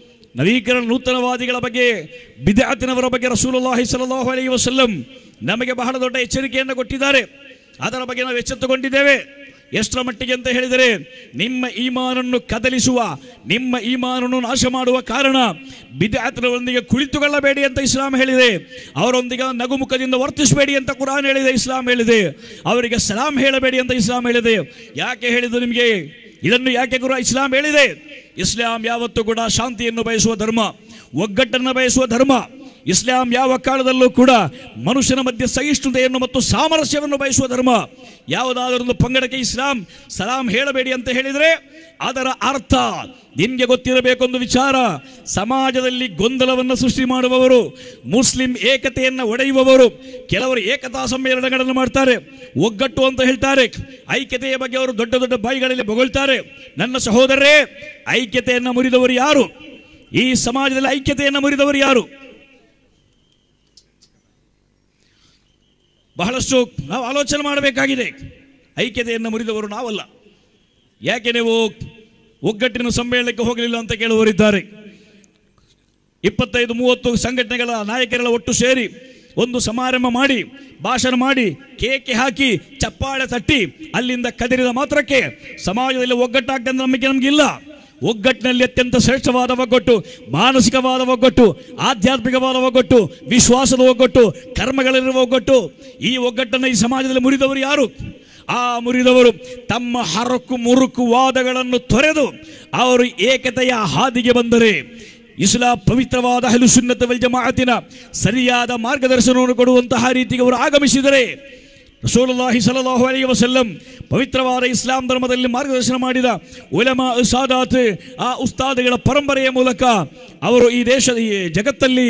ನೂತನವಾದಿಗಳ ಬಗ್ಗೆ, ಬಿದ್ಅತಿನವರ ಬಗ್ಗೆ ರಸೂಲುಲ್ಲಾಹಿ ಸಲ್ಲಲ್ಲಾಹು ಅಲೈಹಿ ವಸಲ್ಲಂ ನಮಗೆ ಬಹಳ ದೊಡ್ಡ ಎಚ್ಚರಿಕೆಯನ್ನು ಕೊಟ್ಟಿದ್ದಾರೆ. ಅದರ ಬಗ್ಗೆ ನಾವು ಎಚ್ಚೆತ್ತುಕೊಂಡಿದ್ದೇವೆ. ಎಷ್ಟರ ಮಟ್ಟಿಗೆ ಅಂತ ಹೇಳಿದರೆ, ನಿಮ್ಮ ಈಮಾನನ್ನು ಕದಲಿಸುವ, ನಿಮ್ಮ ಈಮಾನನ್ನು ನಾಶ ಮಾಡುವ ಕಾರಣ ಬಿದ್ಅತಿನವರೊಂದಿಗೆ ಕುಳಿತುಕೊಳ್ಳಬೇಡಿ ಅಂತ ಇಸ್ಲಾಂ ಹೇಳಿದೆ. ಅವರೊಂದಿಗೆ ನಗುಮುಖದಿಂದ ವರ್ತಿಸಬೇಡಿ ಅಂತ ಕುರಾನ್ ಹೇಳಿದೆ, ಇಸ್ಲಾಂ ಹೇಳಿದೆ. ಅವರಿಗೆ ಸಲಾಂ ಹೇಳಬೇಡಿ ಅಂತ ಇಸ್ಲಾಂ ಹೇಳಿದೆ. ಯಾಕೆ ಹೇಳಿದ್ದು ನಿಮಗೆ ಇದನ್ನು? ಯಾಕೆ ಇಸ್ಲಾಂ ಹೇಳಿದೆ? ಇಸ್ಲಾಂ ಯಾವತ್ತೂ ಕೂಡ ಶಾಂತಿಯನ್ನು ಬಯಸುವ ಧರ್ಮ, ಒಗ್ಗಟ್ಟನ್ನು ಬಯಸುವ ಧರ್ಮ. ಇಸ್ಲಾಂ ಯಾವ ಕಾಲದಲ್ಲೂ ಕೂಡ ಮನುಷ್ಯನ ಮಧ್ಯೆ ಸಹಿಷ್ಣುತೆಯನ್ನು ಮತ್ತು ಸಾಮರಸ್ಯವನ್ನು ಬಯಸುವ ಧರ್ಮ. ಯಾವುದಾದರೊಂದು ಪಂಗಡಕ್ಕೆ ಇಸ್ಲಾಂ ಸಲಾಂ ಹೇಳಬೇಡಿ ಅಂತ ಹೇಳಿದರೆ ಅದರ ಅರ್ಥ ನಿಮಗೆ ಗೊತ್ತಿರಬೇಕೊಂದು ವಿಚಾರ. ಸಮಾಜದಲ್ಲಿ ಗೊಂದಲವನ್ನು ಸೃಷ್ಟಿ ಮಾಡುವವರು, ಮುಸ್ಲಿಂ ಏಕತೆಯನ್ನು ಒಡೆಯುವವರು, ಕೆಲವರು ಏಕತಾ ಸಮ್ಮೇಳನಗಳನ್ನು ಮಾಡ್ತಾರೆ, ಒಗ್ಗಟ್ಟು ಅಂತ ಹೇಳ್ತಾರೆ, ಐಕ್ಯತೆಯ ಬಗ್ಗೆ ಅವರು ದೊಡ್ಡ ದೊಡ್ಡ ಬಾಯಿಗಳಲ್ಲಿ ಬೊಗಳ್ತಾರೆ. ನನ್ನ ಸಹೋದರರೇ, ಐಕ್ಯತೆಯನ್ನು ಮುರಿದವರು ಯಾರು? ಈ ಸಮಾಜದಲ್ಲಿ ಐಕ್ಯತೆಯನ್ನು ಮುರಿದವರು ಯಾರು? ಬಹಳಷ್ಟು ನಾವು ಆಲೋಚನೆ ಮಾಡಬೇಕಾಗಿದೆ. ಐಕ್ಯತೆಯನ್ನು ಮುರಿದವರು ನಾವಲ್ಲ. ಯಾಕೆ ನೀವು ಒಗ್ಗಟ್ಟಿನ ಸಮ್ಮೇಳನಕ್ಕೆ ಹೋಗಲಿಲ್ಲ ಅಂತ ಕೇಳುವವರಿದ್ದಾರೆ. 25-30 ಸಂಘಟನೆಗಳ ನಾಯಕರೆಲ್ಲ ಒಟ್ಟು ಸೇರಿ ಒಂದು ಸಮಾರಂಭ ಮಾಡಿ, ಭಾಷಣ ಮಾಡಿ, ಕೇಕೆ ಹಾಕಿ, ಚಪ್ಪಾಳೆ ತಟ್ಟಿ ಅಲ್ಲಿಂದ ಕದರಿದ ಮಾತ್ರಕ್ಕೆ ಸಮಾಜದಲ್ಲಿ ಒಗ್ಗಟ್ಟಾಗ್ತದೆ ನಮಗಿಲ್ಲ. ಒಗ್ಗಟ್ಟಿನಲ್ಲಿ ಅತ್ಯಂತ ಶ್ರೇಷ್ಠವಾದ ಒಗ್ಗಟ್ಟು, ಮಾನಸಿಕವಾದ ಒಗ್ಗಟ್ಟು, ಆಧ್ಯಾತ್ಮಿಕವಾದ ಒಗ್ಗಟ್ಟು, ವಿಶ್ವಾಸದ ಒಗ್ಗಟ್ಟು, ಕರ್ಮಗಳಿರುವ ಒಗ್ಗಟ್ಟು. ಈ ಒಗ್ಗಟ್ಟನ್ನು ಈ ಸಮಾಜದಲ್ಲಿ ಮುರಿದವರು ಯಾರು? ಆ ಮುರಿದವರು ತಮ್ಮ ಹರಕು ಮುರುಕು ವಾದಗಳನ್ನು ತೊರೆದು ಅವರು ಏಕತೆಯ ಹಾದಿಗೆ ಬಂದರೆ, ಇಸ್ಲಾಂ ಪವಿತ್ರವಾದ ಅಹ್ಲು ಸುನ್ನತ್ ವಲ್ ಜಮಾಅತಿನ ಸರಿಯಾದ ಮಾರ್ಗದರ್ಶನವನ್ನು ಕೊಡುವಂತಹ ರೀತಿಗೆ ಅವರು ಆಗಮಿಸಿದರೆ, ರಸೂಲುಲ್ಲಾಹಿ ಸಲ್ಲಲ್ಲಾಹು ಅಲೈಹಿ ವಸಲ್ಲಂ ಪವಿತ್ರವಾದ ಇಸ್ಲಾಂ ಧರ್ಮದಲ್ಲಿ ಮಾರ್ಗದರ್ಶನ ಮಾಡಿದ ಉಲಮಾ ಸಾದಾತ್, ಆ ಉಸ್ತಾದಗಳ ಪರಂಪರೆಯ ಮೂಲಕ ಅವರು ಈ ದೇಶದ, ಈ ಜಗತ್ತಲ್ಲಿ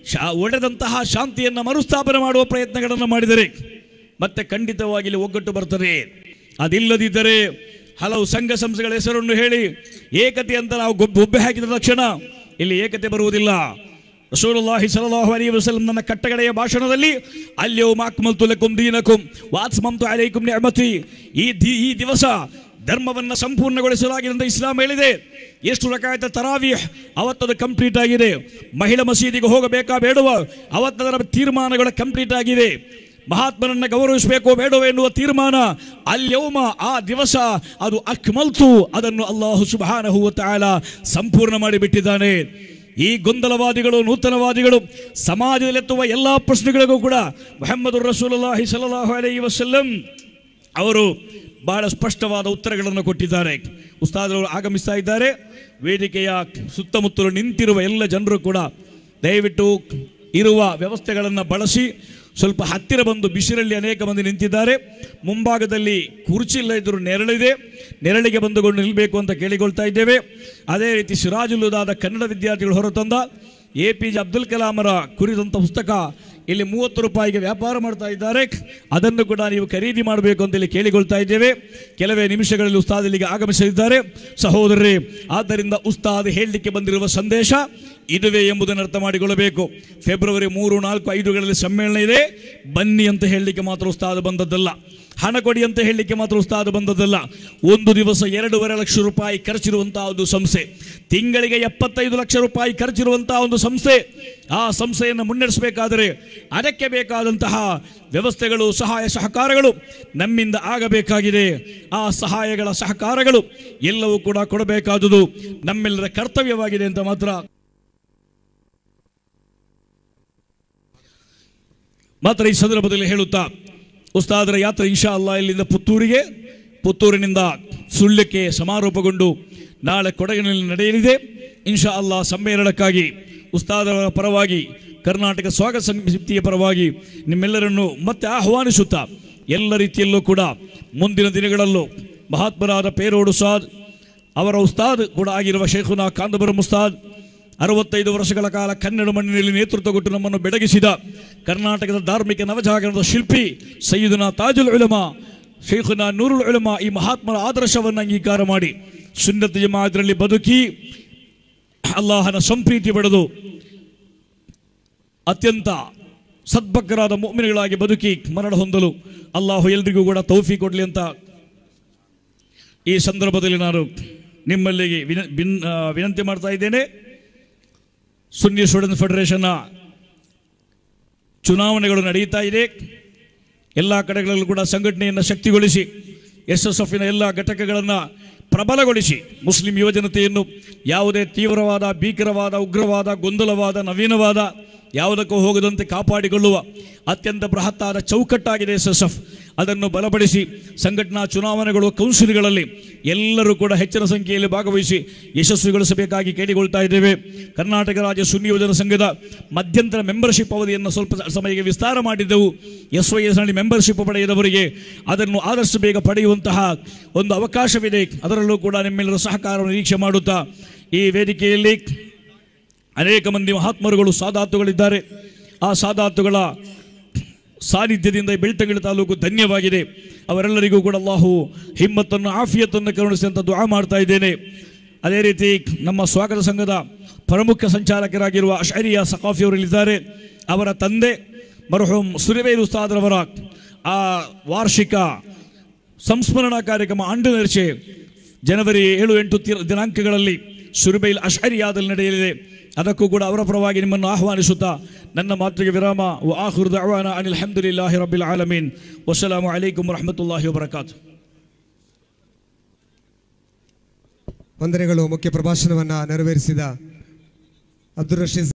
ಒಡೆದಂತಹ ಶಾಂತಿಯನ್ನು ಮರುಸ್ಥಾಪನೆ ಮಾಡುವ ಪ್ರಯತ್ನಗಳನ್ನು ಮಾಡಿದರೆ ಮತ್ತೆ ಖಂಡಿತವಾಗಿ ಇಲ್ಲಿ ಒಗ್ಗಟ್ಟು ಬರ್ತದೆ. ಅದಿಲ್ಲದಿದ್ದರೆ ಹಲವು ಸಂಘ ಸಂಸ್ಥೆಗಳ ಹೆಸರನ್ನು ಹೇಳಿ ಏಕತೆ ಅಂತ ನಾವು ಒಬ್ಬೆ ಹಾಕಿದ ತಕ್ಷಣ ಇಲ್ಲಿ ಏಕತೆ ಬರುವುದಿಲ್ಲ. ರಸೂಲುಲ್ಲಾಹಿ ಸಲ್ಲಲ್ಲಾಹು ಅಲೈಹಿ ವಸಲ್ಲಂ ನನ್ನ ಕಟ್ಟಕಡೆಯ ಭಾಷಣದಲ್ಲಿ ಅಲ್ಯೌಮ ಅಕ್ಮಲ್ತು ಲಕುಂ ದೀನಕುಂ ವಅತ್ಮಮ್ತು ಅಲೈಕುಂ ನಿಅಮತಿ, ಈ ದಿವಸ ಧರ್ಮವನ್ನು ಸಂಪೂರ್ಣಗೊಳಿಸಲಾಗಿದೆ ಅಂತ ಇಸ್ಲಾಂ ಹೇಳಿದೆ. ಎಷ್ಟು ರಕಾಯತ ತರಾವೀಹ್ ಅವತ್ತದು ಕಂಪ್ಲೀಟ್ ಆಗಿದೆ. ಮಹಿಳಾ ಮಸೀದಿಗೆ ಹೋಗಬೇಕಾ ಬೇಡವ ಅವತ್ತದರ ತೀರ್ಮಾನಗಳು ಕಂಪ್ಲೀಟ್ ಆಗಿದೆ. ಮಹಾತ್ಮರನ್ನು ಗೌರವಿಸಬೇಕೋ ಬೇಡವೋ ಎನ್ನುವ ತೀರ್ಮಾನ ಅಲ್ಯೌಮ, ಆ ದಿವಸ ಅದು ಅಕ್ಮಲ್ತು, ಅದನ್ನು ಅಲ್ಲಾಹು ಸುಬ್ಹಾನಹು ವ ತಆಲಾ ಸಂಪೂರ್ಣ ಮಾಡಿಬಿಟ್ಟಿದ್ದಾನೆ. ಈ ಗೊಂದಲವಾದಿಗಳು, ನೂತನವಾದಿಗಳು ಸಮಾಜದಲ್ಲೆತ್ತುವ ಎಲ್ಲ ಪ್ರಶ್ನೆಗಳಿಗೂ ಕೂಡ ಮುಹಮ್ಮದುರ್ ರಸೂಲುಲ್ಲಾಹಿ ಸಲ್ಲಲ್ಲಾಹು ಅಲೈಹಿ ವಸಲ್ಲಂ ಅವರು ಬಹಳ ಸ್ಪಷ್ಟವಾದ ಉತ್ತರಗಳನ್ನು ಕೊಟ್ಟಿದ್ದಾರೆ. ಉಸ್ತಾದರವರು ಆಗಮಿಸ್ತಾ ಇದ್ದಾರೆ. ವೇದಿಕೆಯ ಸುತ್ತಮುತ್ತಲು ನಿಂತಿರುವ ಎಲ್ಲ ಜನರು ಕೂಡ ದಯವಿಟ್ಟು ಇರುವ ವ್ಯವಸ್ಥೆಗಳನ್ನು ಬಳಸಿ ಸ್ವಲ್ಪ ಹತ್ತಿರ ಬಂದು, ಬಿಸಿಲಲ್ಲಿ ಅನೇಕ ಮಂದಿ ನಿಂತಿದ್ದಾರೆ. ಮುಂಭಾಗದಲ್ಲಿ ಕುರ್ಚಿ ಇಲ್ಲ ಇದ್ದರೂ ನೆರಳಿದೆ, ನೆರಳಿಗೆ ಬಂದುಕೊಂಡು ನಿಲ್ಲಬೇಕು ಅಂತ ಕೇಳಿಕೊಳ್ತಾ ಇದ್ದೇವೆ. ಅದೇ ರೀತಿ ಸಿರಾಜುಲ್ ಹುದಾದ ಕನ್ನಡ ವಿದ್ಯಾರ್ಥಿಗಳು ಹೊರತಂದ APJ ಅಬ್ದುಲ್ ಕಲಾಮರ ಕುರಿತಂಥ ಪುಸ್ತಕ ಇಲ್ಲಿ 30 ರೂಪಾಯಿಗೆ ವ್ಯಾಪಾರ ಮಾಡ್ತಾ ಇದ್ದಾರೆ. ಅದನ್ನು ಕೂಡ ನೀವು ಖರೀದಿ ಮಾಡಬೇಕು ಅಂತೇಳಿ ಕೇಳಿಕೊಳ್ತಾ ಇದ್ದೇವೆ. ಕೆಲವೇ ನಿಮಿಷಗಳಲ್ಲಿ ಉಸ್ತಾದ್ ಇಲ್ಲಿಗೆ ಆಗಮಿಸಲಿದ್ದಾರೆ. ಸಹೋದರರೇ, ಆದ್ದರಿಂದ ಉಸ್ತಾದ್ ಹೇಳಲಿಕ್ಕೆ ಬಂದಿರುವ ಸಂದೇಶ ಇದುವೇ ಎಂಬುದನ್ನು ಅರ್ಥ ಮಾಡಿಕೊಳ್ಳಬೇಕು. ಫೆಬ್ರವರಿ 3, 4, 5ಗಳಲ್ಲಿ ಸಮ್ಮೇಳನ ಇದೆ, ಬನ್ನಿ ಅಂತ ಹೇಳಲಿಕ್ಕೆ ಮಾತ್ರ ಉಸ್ತಾದ್ ಬಂದದ್ದಲ್ಲ, ಹಣ ಕೊಡಿ ಅಂತ ಹೇಳಲಿಕ್ಕೆ ಮಾತ್ರ ಉಸ್ತಾದ್ ಬಂದದ್ದಲ್ಲ. ಒಂದು ದಿವಸ 2.5 ಲಕ್ಷ ರೂಪಾಯಿ ಖರ್ಚಿರುವಂತಹ ಒಂದು ಸಂಸ್ಥೆ, ತಿಂಗಳಿಗೆ 75 ಲಕ್ಷ ರೂಪಾಯಿ ಖರ್ಚಿರುವಂತಹ ಒಂದು ಸಂಸ್ಥೆ. ಆ ಸಂಸ್ಥೆಯನ್ನು ಮುನ್ನಡೆಸಬೇಕಾದರೆ ಅದಕ್ಕೆ ಬೇಕಾದಂತಹ ವ್ಯವಸ್ಥೆಗಳು, ಸಹಾಯ ಸಹಕಾರಗಳು ನಮ್ಮಿಂದ ಆಗಬೇಕಾಗಿದೆ. ಆ ಸಹಾಯಗಳ ಸಹಕಾರಗಳು ಎಲ್ಲವೂ ಕೂಡ ಕೊಡಬೇಕಾದುದು ನಮ್ಮೆಲ್ಲರ ಕರ್ತವ್ಯವಾಗಿದೆ ಅಂತ ಮಾತ್ರ ಮಾತ್ರ ಈ ಸಂದರ್ಭದಲ್ಲಿ ಹೇಳುತ್ತಾ, ಉಸ್ತಾದರ ಯಾತ್ರೆ ಇನ್ಶಾ ಅಲ್ಲಾ ಇಲ್ಲಿಂದ ಪುತ್ತೂರಿಗೆ, ಪುತ್ತೂರಿನಿಂದ ಸುಳ್ಯಕ್ಕೆ ಸಮಾರೋಪಗೊಂಡು ನಾಳೆ ಕೊಡಗಿನಲ್ಲಿ ನಡೆಯಲಿದೆ. ಇನ್ಶಾ ಅಲ್ಲಾ ಸಮ್ಮೇಳನಕ್ಕಾಗಿ ಉಸ್ತಾದರ ಪರವಾಗಿ, ಕರ್ನಾಟಕ ಸ್ವಾಗತ ಸಮಿತಿಯ ಪರವಾಗಿ ನಿಮ್ಮೆಲ್ಲರನ್ನು ಮತ್ತೆ ಆಹ್ವಾನಿಸುತ್ತಾ, ಎಲ್ಲ ರೀತಿಯಲ್ಲೂ ಕೂಡ ಮುಂದಿನ ದಿನಗಳಲ್ಲೂ ಮಹಾತ್ಮರಾದ ಪೇರೋಡು ಉಸ್ತಾದ್, ಅವರ ಉಸ್ತಾದ್ ಕೂಡ ಆಗಿರುವ ಶೇಖುನಾ ಕಾಂದಬರಂ ಉಸ್ತಾದ್, 65 ವರ್ಷಗಳ ಕಾಲ ಕನ್ನಡ ಮಣ್ಣಿನಲ್ಲಿ ನೇತೃತ್ವ ಕೊಟ್ಟು ನಮ್ಮನ್ನು ಬೆಳಗಿಸಿದ ಕರ್ನಾಟಕದ ಧಾರ್ಮಿಕ ನವಜಾಗರಣದ ಶಿಲ್ಪಿ ಸಯ್ಯಿದುನಾ ತಾಜುಲ್ ಉಲಮಾ ಶೇಖುನಾ ನೂರುಲ್ ಉಲಮಾ, ಈ ಮಹಾತ್ಮರ ಆದರ್ಶವನ್ನು ಅಂಗೀಕಾರ ಮಾಡಿ ಸುನ್ನತ್ ಜಮಾಅತ್ನಲ್ಲಿ ಬದುಕಿ ಅಲ್ಲಾಹನ ಸಂಪ್ರೀತಿ ಪಡೆದು ಅತ್ಯಂತ ಸದ್ಭಕ್ತರಾದ ಮುಅ್ಮಿನ್ಗಳಾಗಿ ಬದುಕಿ ಮರಣ ಹೊಂದಲು ಅಲ್ಲಾಹು ಎಲ್ರಿಗೂ ಕೂಡ ತೌಫೀಕ್ ಕೊಡಲಿ ಅಂತ ಈ ಸಂದರ್ಭದಲ್ಲಿ ನಾನು ನಿಮ್ಮಲ್ಲಿಗೆ ವಿನಂತಿ ಮಾಡ್ತಾ ಇದ್ದೇನೆ. ಸುನ್ನಿ ಸ್ಟೂಡೆಂಟ್ ಫೆಡರೇಷನ್ನ ಚುನಾವಣೆಗಳು ನಡೆಯುತ್ತಾ ಇದೆ. ಎಲ್ಲ ಕಡೆಗಳಲ್ಲೂ ಕೂಡ ಸಂಘಟನೆಯನ್ನು ಶಕ್ತಿಗೊಳಿಸಿ SSFನ ಎಲ್ಲ ಘಟಕಗಳನ್ನು ಪ್ರಬಲಗೊಳಿಸಿ ಮುಸ್ಲಿಂ ಯುವಜನತೆಯನ್ನು ಯಾವುದೇ ತೀವ್ರವಾದ, ಭೀಕರವಾದ, ಉಗ್ರವಾದ, ಗೊಂದಲವಾದ, ನವೀನವಾದ ಯಾವುದಕ್ಕೂ ಹೋಗದಂತೆ ಕಾಪಾಡಿಕೊಳ್ಳುವ ಅತ್ಯಂತ ಬೃಹತ್ತಾದ ಚೌಕಟ್ಟಾಗಿದೆ SSF. ಅದನ್ನು ಬಲಪಡಿಸಿ ಸಂಘಟನಾ ಚುನಾವಣೆಗಳು, ಕೌನ್ಸಿಲ್ಗಳಲ್ಲಿ ಎಲ್ಲರೂ ಕೂಡ ಹೆಚ್ಚಿನ ಸಂಖ್ಯೆಯಲ್ಲಿ ಭಾಗವಹಿಸಿ ಯಶಸ್ವಿಗೊಳಿಸಬೇಕಾಗಿ ಕೇಳಿಕೊಳ್ತಾ ಇದ್ದೇವೆ. ಕರ್ನಾಟಕ ರಾಜ್ಯ ಸುನ್ನಿ ಯುವಜನ ಸಂಘದ ಮಧ್ಯಂತರ ಮೆಂಬರ್ಶಿಪ್ ಅವಧಿಯನ್ನು ಸ್ವಲ್ಪ ಸಮಯಕ್ಕೆ ವಿಸ್ತಾರ ಮಾಡಿದ್ದೆವು. SYSನಲ್ಲಿ ಮೆಂಬರ್ಶಿಪ್ ಪಡೆಯದವರಿಗೆ ಅದನ್ನು ಆದಷ್ಟು ಬೇಗ ಪಡೆಯುವಂತಹ ಒಂದು ಅವಕಾಶವಿದೆ. ಅದರಲ್ಲೂ ಕೂಡ ನಿಮ್ಮೆಲ್ಲರ ಸಹಕಾರವನ್ನು ನಿರೀಕ್ಷೆ ಮಾಡುತ್ತಾ, ಈ ವೇದಿಕೆಯಲ್ಲಿ ಅನೇಕ ಮಂದಿ ಮಹಾತ್ಮರುಗಳು, ಸಾದಾತುಗಳಿದ್ದಾರೆ. ಆ ಸಾದಾತುಗಳ ಸಾನ್ನಿಧ್ಯದಿಂದ ಬೆಳ್ತಂಗಡಿ ತಾಲೂಕು ಧನ್ಯವಾಗಿದೆ. ಅವರೆಲ್ಲರಿಗೂ ಕೂಡ ಅಲ್ಲಾಹು ಹಿಮ್ಮತ್ತನ್ನು, ಆಫಿಯತ್ತನ್ನು ಕರುಣಿಸಿ ಅಂತ ದುಆ ಮಾಡ್ತಾ ಇದ್ದೇನೆ. ಅದೇ ರೀತಿ ನಮ್ಮ ಸ್ವಾಗತ ಸಂಘದ ಪ್ರಮುಖ ಸಂಚಾಲಕರಾಗಿರುವ ಅಶ್ಅರಿಯಾ ಸಖಾಫಿಯವರಲ್ಲಿದ್ದಾರೆ. ಅವರ ತಂದೆ ಮರ್ಹೂಮ್ ಸುರಿಬೇಲ್ ಉಸ್ತಾದ್ರವರ ಆ ವಾರ್ಷಿಕ ಸಂಸ್ಮರಣಾ ಕಾರ್ಯಕ್ರಮ ಆಂಡನರ್ಚೆ ಜನವರಿ 7-8 ದಿನಾಂಕಗಳಲ್ಲಿ ಸುರಿಬೇಲ್ ಅಶ್ಅರಿಯಾದಲ್ಲಿ ನಡೆಯಲಿದೆ. ಅದಕ್ಕೂ ಕೂಡ ಅವರ ಪರವಾಗಿ ನಿಮ್ಮನ್ನು ಆಹ್ವಾನಿಸುತ್ತಾ ನನ್ನ ಮಾತಿಗೆ ವಿರಾಮ. ವ ಆಖಿರು ದಅವಾನಾ ಅನಿಲ್ ಹಮ್ದುಲಿಲ್ಲಾಹಿ ರಬ್ಬಿಲ್ ಆಲಮೀನ್. ವಸ್ಸಲಾಮು ಅಲೈಕುಂ ವರಹಮತುಲ್ಲಾಹಿ ವಬರಕಾತು. ವಂದನೆಗಳು. ಮುಖ್ಯ ಪ್ರಭಾಷಣವನ್ನು ನೆರವೇರಿಸಿದ ಅಬ್ದುಲ್ ರಶೀದ್